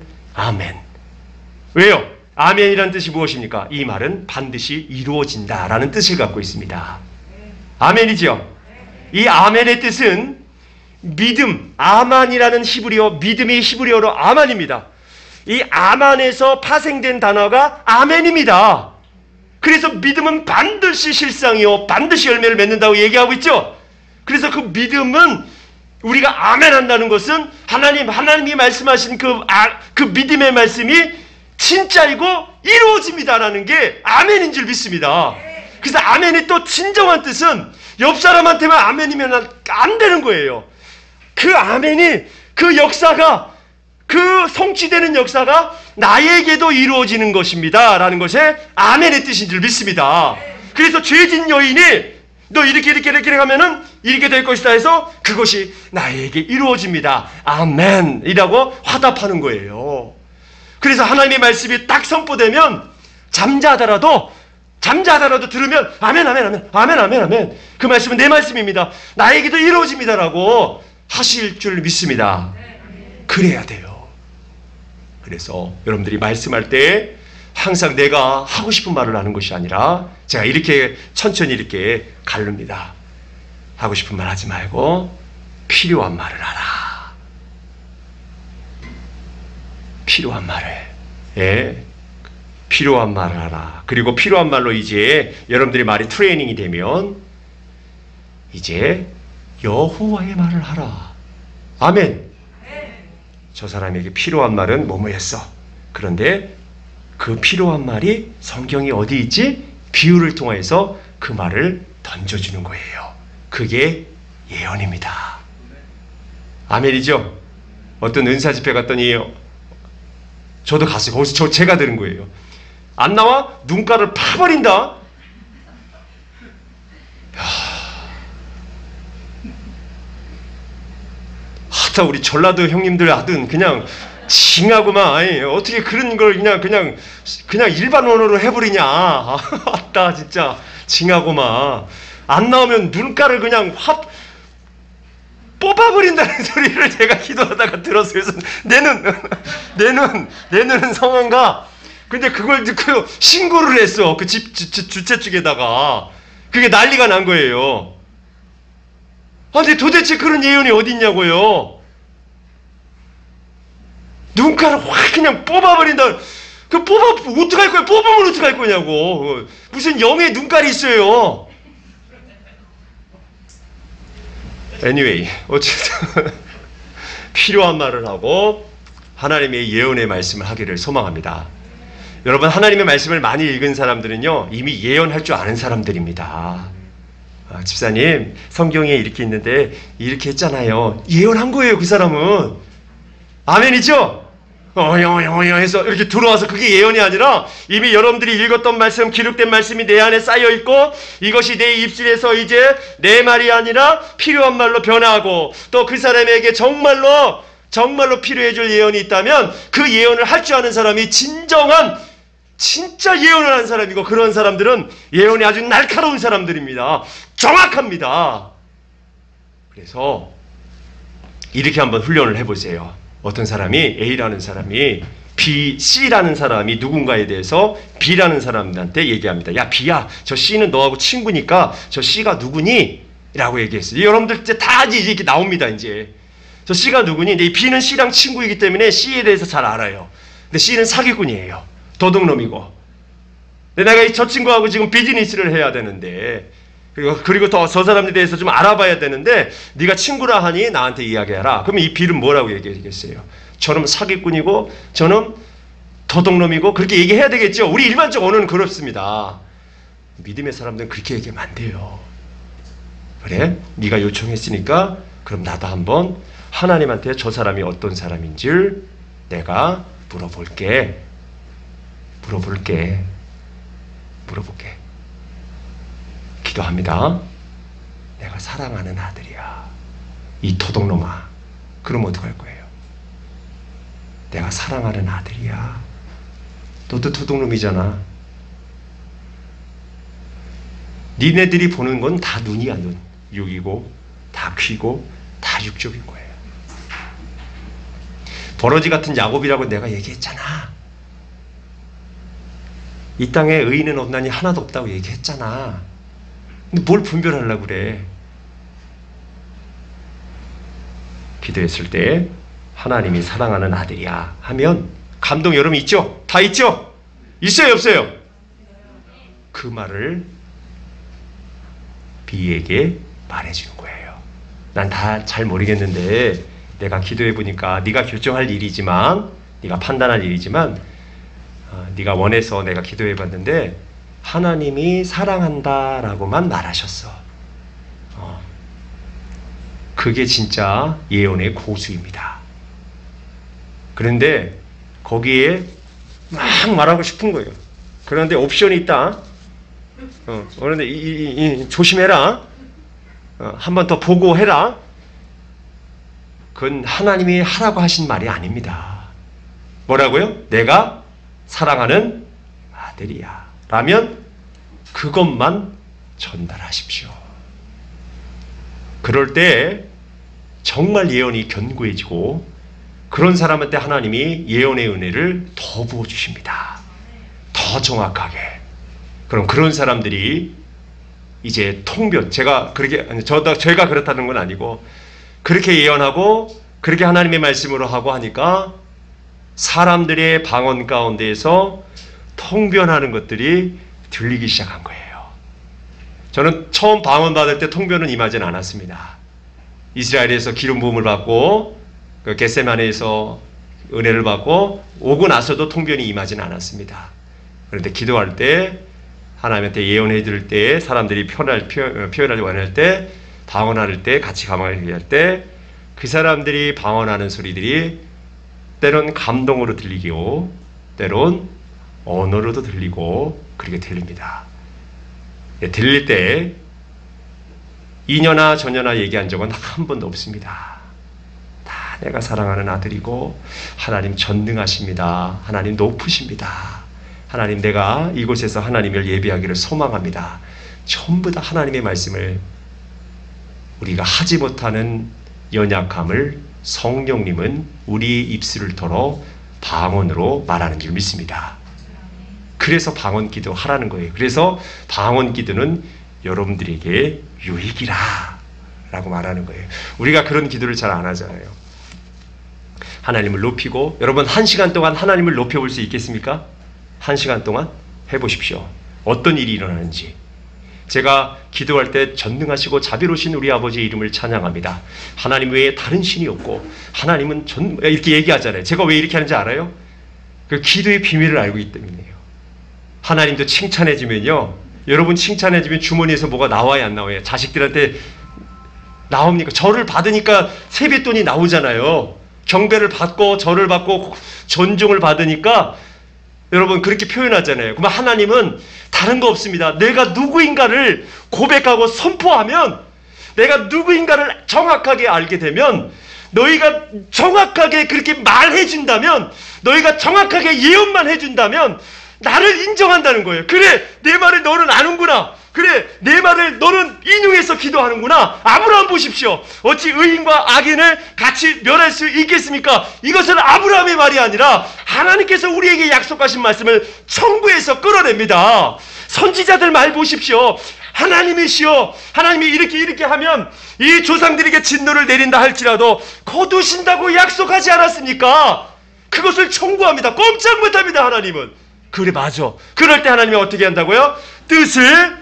왜요? 아멘이라는 뜻이 무엇입니까? 이 말은 반드시 이루어진다라는 뜻을 갖고 있습니다. 아멘이죠? 이 아멘의 뜻은 믿음, 아만이라는 히브리어, 믿음이 히브리어로 아만입니다. 이 아만에서 파생된 단어가 아멘입니다. 그래서 믿음은 반드시 실상이요 반드시 열매를 맺는다고 얘기하고 있죠. 그래서 그 믿음은 우리가 아멘 한다는 것은 하나님이 말씀하신 그 믿음의 말씀이 진짜이고 이루어집니다라는 게 아멘인 줄 믿습니다. 그래서 아멘이 또 진정한 뜻은 옆 사람한테만 아멘이면 안 되는 거예요. 그 아멘이, 그 역사가, 그 성취되는 역사가 나에게도 이루어지는 것입니다 라는 것에 아멘의 뜻인 줄 믿습니다. 그래서 죄진 여인이 너 이렇게 하면은 이렇게 될 것이다 해서 그것이 나에게 이루어집니다. 아멘이라고 화답하는 거예요. 그래서 하나님의 말씀이 딱 선포되면 잠자하더라도 들으면 아멘. 그 말씀은 내 말씀입니다. 나에게도 이루어집니다라고 하실 줄 믿습니다. 그래야 돼요. 그래서 여러분들이 말씀할 때 항상 내가 하고 싶은 말을 하는 것이 아니라 제가 이렇게 천천히 이렇게 가릅니다. 하고 싶은 말 하지 말고 필요한 말을 하라. 필요한 말을. 예. 필요한 말을 하라. 그리고 필요한 말로 이제 여러분들이 말이 트레이닝이 되면 이제 여호와의 말을 하라. 아멘. 저 사람에게 필요한 말은 뭐뭐였어. 그런데 그 필요한 말이 성경이 어디 있지? 비유를 통해서 그 말을 던져주는 거예요. 그게 예언입니다. 아멘이죠? 어떤 은사 집회 갔더니 저도 갔어요. 거기서 제가 들은 거예요. 안 나와? 눈가를 파버린다? 하다 우리 전라도 형님들 하든 그냥 징하구만. 아니, 어떻게 그런 걸 그냥 일반 언어로 해버리냐. 아따 진짜 징하구만. 안 나오면 눈가를 그냥 확 뽑아버린다는 소리를 제가 기도하다가 들었어요. 그래서 내 눈은 성한가. 근데 그걸 듣고 신고를 했어. 그 주최 측에다가. 그게 난리가 난 거예요. 근데 도대체 그런 예언이 어디 있냐고요. 눈가를 확 그냥 뽑아버린다. 어떡할 거야? 뽑으면 어떡할 거냐고. 무슨 영의 눈깔이 있어요. anyway, 어쨌든 필요한 말을 하고 하나님의 예언의 말씀을 하기를 소망합니다. 여러분, 하나님의 말씀을 많이 읽은 사람들은요, 이미 예언할 줄 아는 사람들입니다. 집사님, 성경에 이렇게 있는데 이렇게 했잖아요. 예언한 거예요, 그 사람은. 아멘이죠? 해서 이렇게 들어와서 그게 예언이 아니라 이미 여러분들이 읽었던 말씀, 기록된 말씀이 내 안에 쌓여있고 이것이 내 입술에서 이제 내 말이 아니라 필요한 말로 변하고 또 그 사람에게 정말로 필요해질 예언이 있다면 그 예언을 할 줄 아는 사람이 진짜 예언을 하는 사람이고, 그런 사람들은 예언이 아주 날카로운 사람들입니다. 정확합니다. 그래서 이렇게 한번 훈련을 해보세요. 어떤 사람이, A라는 사람이 B, C라는 사람이 누군가에 대해서 B라는 사람한테 얘기합니다. 야, B야, 저 C는 너하고 친구니까 저 C가 누구니? 라고 얘기했어요. 여러분들 이제 다 이렇게 나옵니다. 이제 저 C가 누구니? 근데 B는 C랑 친구이기 때문에 C에 대해서 잘 알아요. 근데 C는 사기꾼이에요. 도둑놈이고. 근데 내가 저 친구하고 지금 비즈니스를 해야 되는데, 그리고 더 저 사람에 대해서 좀 알아봐야 되는데, 네가 친구라 하니 나한테 이야기해라. 그러면 이 B는 뭐라고 얘기하겠어요? 저는 사기꾼이고 저는 도둑놈이고 그렇게 얘기해야 되겠죠. 우리 일반적 언어는 그렇습니다. 믿음의 사람들은 그렇게 얘기하면 안 돼요. 그래? 네가 요청했으니까 그럼 나도 한번 하나님한테 저 사람이 어떤 사람인지를 내가 물어볼게. 기도합니다. 내가 사랑하는 아들이야. 이 도둑놈아. 그럼 어떡할 거예요? 내가 사랑하는 아들이야. 너도 도둑놈이잖아. 니네들이 보는 건 다 눈이야, 눈. 육이고, 다 귀고, 다 육적인 거예요. 버러지 같은 야곱이라고 내가 얘기했잖아. 이 땅에 의인은 없나니 하나도 없다고 얘기했잖아. 근데 뭘 분별하려고 그래? 기도했을 때 하나님이 사랑하는 아들이야 하면 감동 여러분 있죠? 다 있죠? 있어요, 없어요? 그 말을 B에게 말해주는 거예요. 난 다 잘 모르겠는데 내가 기도해보니까 네가 결정할 일이지만, 네가 판단할 일이지만 네가 원해서 내가 기도해 봤는데 하나님이 사랑한다라고만 말하셨어. 그게 진짜 예언의 고수입니다. 그런데 거기에 막 말하고 싶은 거예요. 그런데 옵션이 있다. 그런데 조심해라. 한 번 더 보고 해라. 그건 하나님이 하라고 하신 말이 아닙니다. 뭐라고요? 내가 사랑하는 아들이야 라면 그것만 전달하십시오. 그럴 때 정말 예언이 견고해지고 그런 사람한테 하나님이 예언의 은혜를 더 부어주십니다. 더 정확하게. 그럼 그런 사람들이 이제 통변, 제가 그렇다는 건 아니고 그렇게 예언하고 그렇게 하나님의 말씀으로 하고 하니까 사람들의 방언 가운데에서 통변하는 것들이 들리기 시작한 거예요. 저는 처음 방언 받을 때 통변은 임하진 않았습니다. 이스라엘에서 기름 부음을 받고 그 겟세마네에서 은혜를 받고 오고 나서도 통변이 임하진 않았습니다. 그런데 기도할 때 하나님한테 예언해 줄 때 사람들이 표현을 원할 때 방언할 때 같이 가만히 할 때 그 사람들이 방언하는 소리들이 때론 감동으로 들리고 때론 언어로도 들리고 그렇게 들립니다. 들릴 때 이년아 저년아 얘기한 적은 한 번도 없습니다. 다 내가 사랑하는 아들이고 하나님 전능하십니다. 하나님 높으십니다. 하나님 내가 이곳에서 하나님을 예배하기를 소망합니다. 전부 다 하나님의 말씀을 우리가 하지 못하는 연약함을 성령님은 우리 입술을 털어 방언으로 말하는 줄 믿습니다. 그래서 방언 기도 하라는 거예요. 그래서 방언 기도는 여러분들에게 유익이라 라고 말하는 거예요. 우리가 그런 기도를 잘 안 하잖아요. 하나님을 높이고 여러분 1시간 동안 하나님을 높여볼 수 있겠습니까? 1시간 동안 해보십시오. 어떤 일이 일어나는지. 제가 기도할 때 전능하시고 자비로우신 우리 아버지의 이름을 찬양합니다. 하나님 외에 다른 신이 없고 하나님은 이렇게 얘기하잖아요. 제가 왜 이렇게 하는지 알아요? 그 기도의 비밀을 알고 있기 때문이에요. 하나님도 칭찬해주면요. 여러분 칭찬해주면 주머니에서 뭐가 나와야 안 나와요? 자식들한테 나옵니까? 절을 받으니까 세뱃돈이 나오잖아요. 경배를 받고 절을 받고 존중을 받으니까 여러분 그렇게 표현하잖아요. 그러면 하나님은 다른 거 없습니다. 내가 누구인가를 고백하고 선포하면 내가 누구인가를 정확하게 알게 되면 너희가 정확하게 그렇게 말해준다면 너희가 정확하게 예언만 해준다면 나를 인정한다는 거예요. 그래 내 말을 너는 아는구나. 그래 내 말을 너는 인용해서 기도하는구나. 아브라함 보십시오. 어찌 의인과 악인을 같이 멸할 수 있겠습니까? 이것은 아브라함의 말이 아니라 하나님께서 우리에게 약속하신 말씀을 청구해서 끌어냅니다. 선지자들 말 보십시오. 하나님이시여 하나님이 이렇게 하면 이 조상들에게 진노를 내린다 할지라도 거두신다고 약속하지 않았습니까? 그것을 청구합니다. 꼼짝 못합니다. 하나님은. 그래 맞아. 그럴 때 하나님이 어떻게 한다고요? 뜻을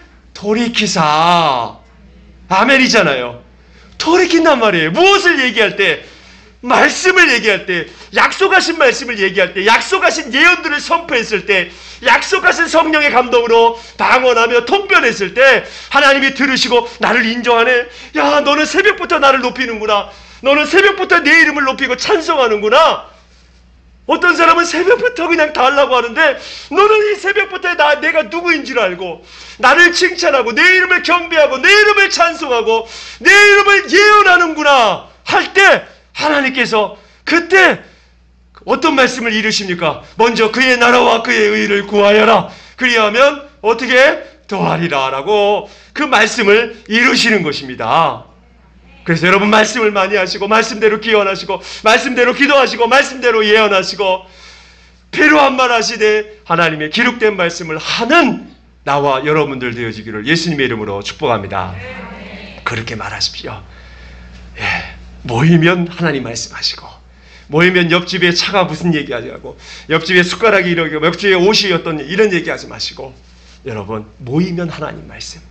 돌이키사. 아멘이잖아요. 돌이킨단 말이에요. 무엇을 얘기할 때? 말씀을 얘기할 때, 약속하신 말씀을 얘기할 때, 약속하신 예언들을 선포했을 때, 약속하신 성령의 감동으로 방언하며 통변했을 때 하나님이 들으시고 나를 인정하네. 야 너는 새벽부터 나를 높이는구나. 너는 새벽부터 내 이름을 높이고 찬송하는구나. 어떤 사람은 새벽부터 그냥 다 하려고 하는데 너는 이 새벽부터 내가 누구인 줄 알고 나를 칭찬하고 내 이름을 경배하고 내 이름을 찬송하고 내 이름을 예언하는구나 할 때 하나님께서 그때 어떤 말씀을 이루십니까? 먼저 그의 나라와 그의 의를 구하여라. 그리하면 어떻게 더하리라 라고 그 말씀을 이루시는 것입니다. 그래서 여러분 말씀을 많이 하시고 말씀대로 기원하시고 말씀대로 기도하시고 말씀대로 예언하시고 필요한 말 하시되 하나님의 기록된 말씀을 하는 나와 여러분들 되어지기를 예수님의 이름으로 축복합니다. 그렇게 말하십시오. 예, 모이면 하나님 말씀하시고 모이면 옆집에 차가 무슨 얘기하고 옆집에 숟가락이 이러고 옆집에 옷이 어떤 이런 얘기하지 마시고 여러분 모이면 하나님 말씀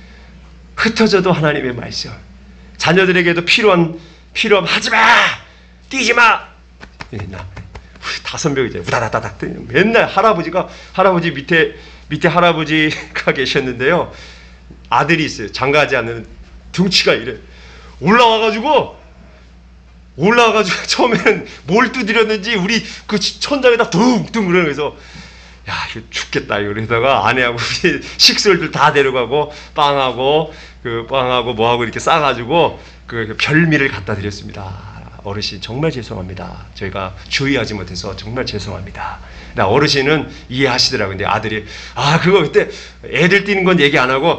흩어져도 하나님의 말씀 자녀들에게도 필요함 하지마 뛰지마 5명 이제 우다다다닥 맨날 할아버지 밑에 할아버지가 계셨는데요. 아들이 있어요. 장가하지 않는 등치가 이래. 올라와가지고 처음에는 뭘 두드렸는지 우리 그 천장에다 둥둥 그러면서 야 이거 죽겠다 이거 그러다가 아내하고 식솔들 다 데려가고 빵하고 뭐하고 이렇게 싸가지고 그 별미를 갖다 드렸습니다. 어르신 정말 죄송합니다. 저희가 주의하지 못해서 정말 죄송합니다. 나 어르신은 이해하시더라고요. 근데 아들이 그거 그때 애들 뛰는 건 얘기 안 하고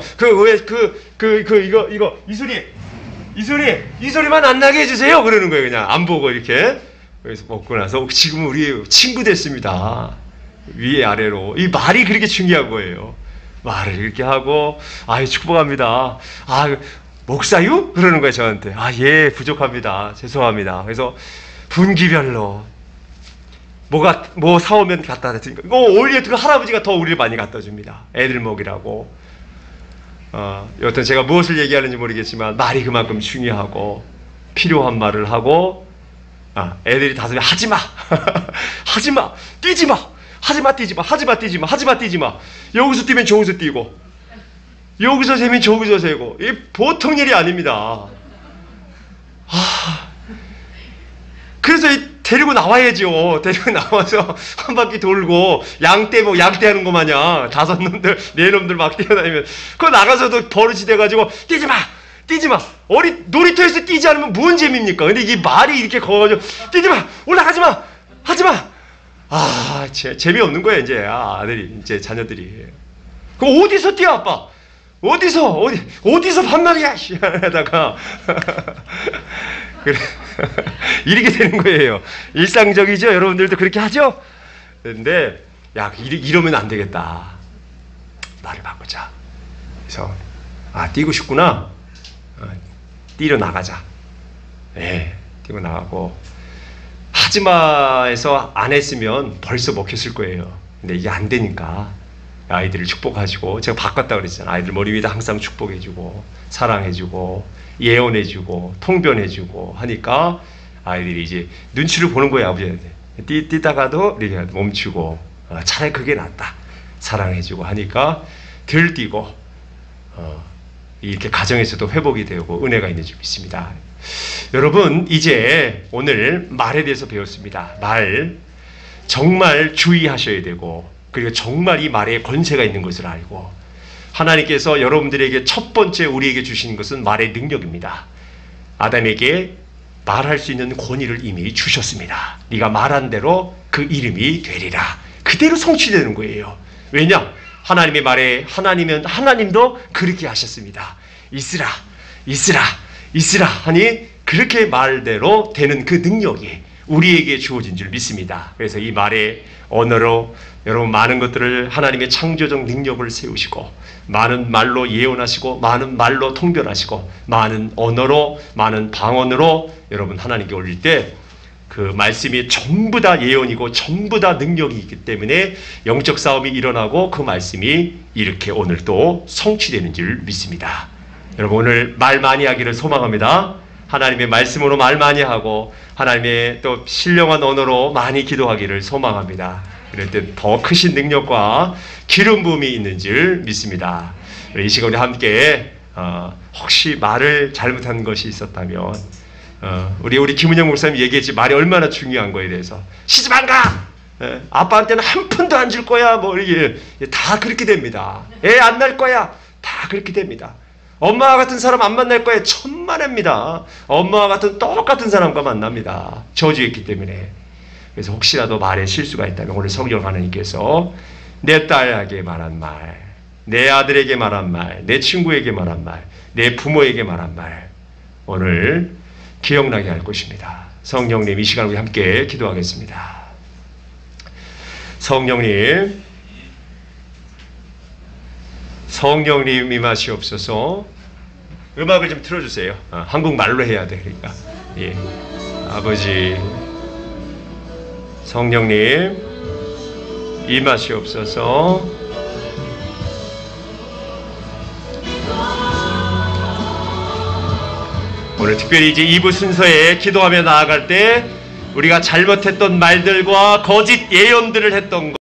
이거 이 소리만 안 나게 해주세요. 그러는 거예요. 그냥 안 보고 이렇게. 그래서 먹고 나서 지금 우리 친구 됐습니다. 위에 아래로. 이 말이 그렇게 중요한 거예요. 말을 이렇게 하고 축복합니다. 목사유? 그러는 거예요. 저한테. 예, 부족합니다. 죄송합니다. 그래서 분기별로 뭐 사오면 갖다 드리니까 오히려 그 할아버지가 더 우리를 많이 갖다 줍니다. 애들 먹이라고. 여튼 제가 무엇을 얘기하는지 모르겠지만 말이 그만큼 중요하고 필요한 말을 하고 애들이 다소리 하지마 하지마 뛰지마 하지마 뛰지마 여기서 뛰면 저기서 뛰고 여기서 세면 저기서 세고 이 보통 일이 아닙니다. 그래서 데리고 나와야죠. 데리고 나와서 한 바퀴 돌고 양떼하는 거 마냥 5놈들 4놈들 막 뛰어다니면 그거 나가서도 버릇이 돼가지고 뛰지마 놀이터에서 뛰지 않으면 뭔 재미입니까? 근데 이게 말이 이렇게 거가지고 뛰지마 올라가지마 하지마 재미없는 거예요. 이제 아들이 이제 자녀들이 그럼 어디서 뛰어 아빠 어디서 반말이야 하다가 그래 이렇게 되는 거예요. 일상적이죠. 여러분들도 그렇게 하죠. 근데 이러면 안 되겠다. 말을 바꾸자. 그래서 뛰고 싶구나. 뛰러 나가자. 뛰고 나가고 하지마에서 안 했으면 벌써 먹혔을 거예요. 근데 이게 안 되니까 아이들을 축복하시고 제가 바꿨다 그랬잖아요. 아이들 머리 위에다 항상 축복해주고 사랑해주고 예언해주고 통변해주고 하니까 아이들이 이제 눈치를 보는 거예요. 아버지한테 뛰다가도 이렇게 멈추고 차라리 그게 낫다. 사랑해주고 하니까 덜 뛰고 이렇게 가정에서도 회복이 되고 은혜가 있는 줄 믿습니다. 여러분 이제 오늘 말에 대해서 배웠습니다. 말 정말 주의하셔야 되고 그리고 정말 이 말에 권세가 있는 것을 알고 하나님께서 여러분들에게 첫 번째 우리에게 주신 것은 말의 능력입니다. 아담에게 말할 수 있는 권위를 이미 주셨습니다. 네가 말한 대로 그 이름이 되리라. 그대로 성취되는 거예요. 왜냐? 하나님의 말에 하나님도 그렇게 하셨습니다. 있으라 하니 그렇게 말대로 되는 그 능력이 우리에게 주어진 줄 믿습니다. 그래서 이 말의 언어로 여러분 많은 것들을 하나님의 창조적 능력을 세우시고 많은 말로 예언하시고 많은 말로 통변하시고 많은 언어로 많은 방언으로 여러분 하나님께 올릴 때 그 말씀이 전부 다 예언이고 전부 다 능력이 있기 때문에 영적 싸움이 일어나고 그 말씀이 이렇게 오늘 또 성취되는 줄 믿습니다. 여러분 오늘 말 많이 하기를 소망합니다. 하나님의 말씀으로 말 많이 하고 하나님의 또 신령한 언어로 많이 기도하기를 소망합니다. 그럴 때 더 크신 능력과 기름 부음이 있는 줄 믿습니다. 이 시간 우리 함께 혹시 말을 잘못한 것이 있었다면 우리 김은영 목사님 얘기했지 말이 얼마나 중요한 거에 대해서 시집 안 가! 아빠한테는 한 푼도 안 줄 거야 뭐 이게 다 그렇게 됩니다. 애 안 낳을 거야 다 그렇게 됩니다. 엄마와 같은 사람 안 만날 거야 천만입니다. 엄마와 같은 똑같은 사람과 만납니다. 저주했기 때문에. 그래서 혹시라도 말에 실수가 있다면 오늘 성경 하나님께서 내 딸에게 말한 말, 내 아들에게 말한 말, 내 친구에게 말한 말, 내 부모에게 말한 말 오늘 기억나게 할 것입니다. 성령님 이 시간 우리 함께 기도하겠습니다. 성령님 임하시옵소서. 음악을 좀 틀어주세요. 한국말로 해야 돼. 그러니까 아버지 성령님 임하시옵소서. 오늘 특별히 이제 2부 순서에 기도하며 나아갈 때 우리가 잘못했던 말들과 거짓 예언들을 했던 것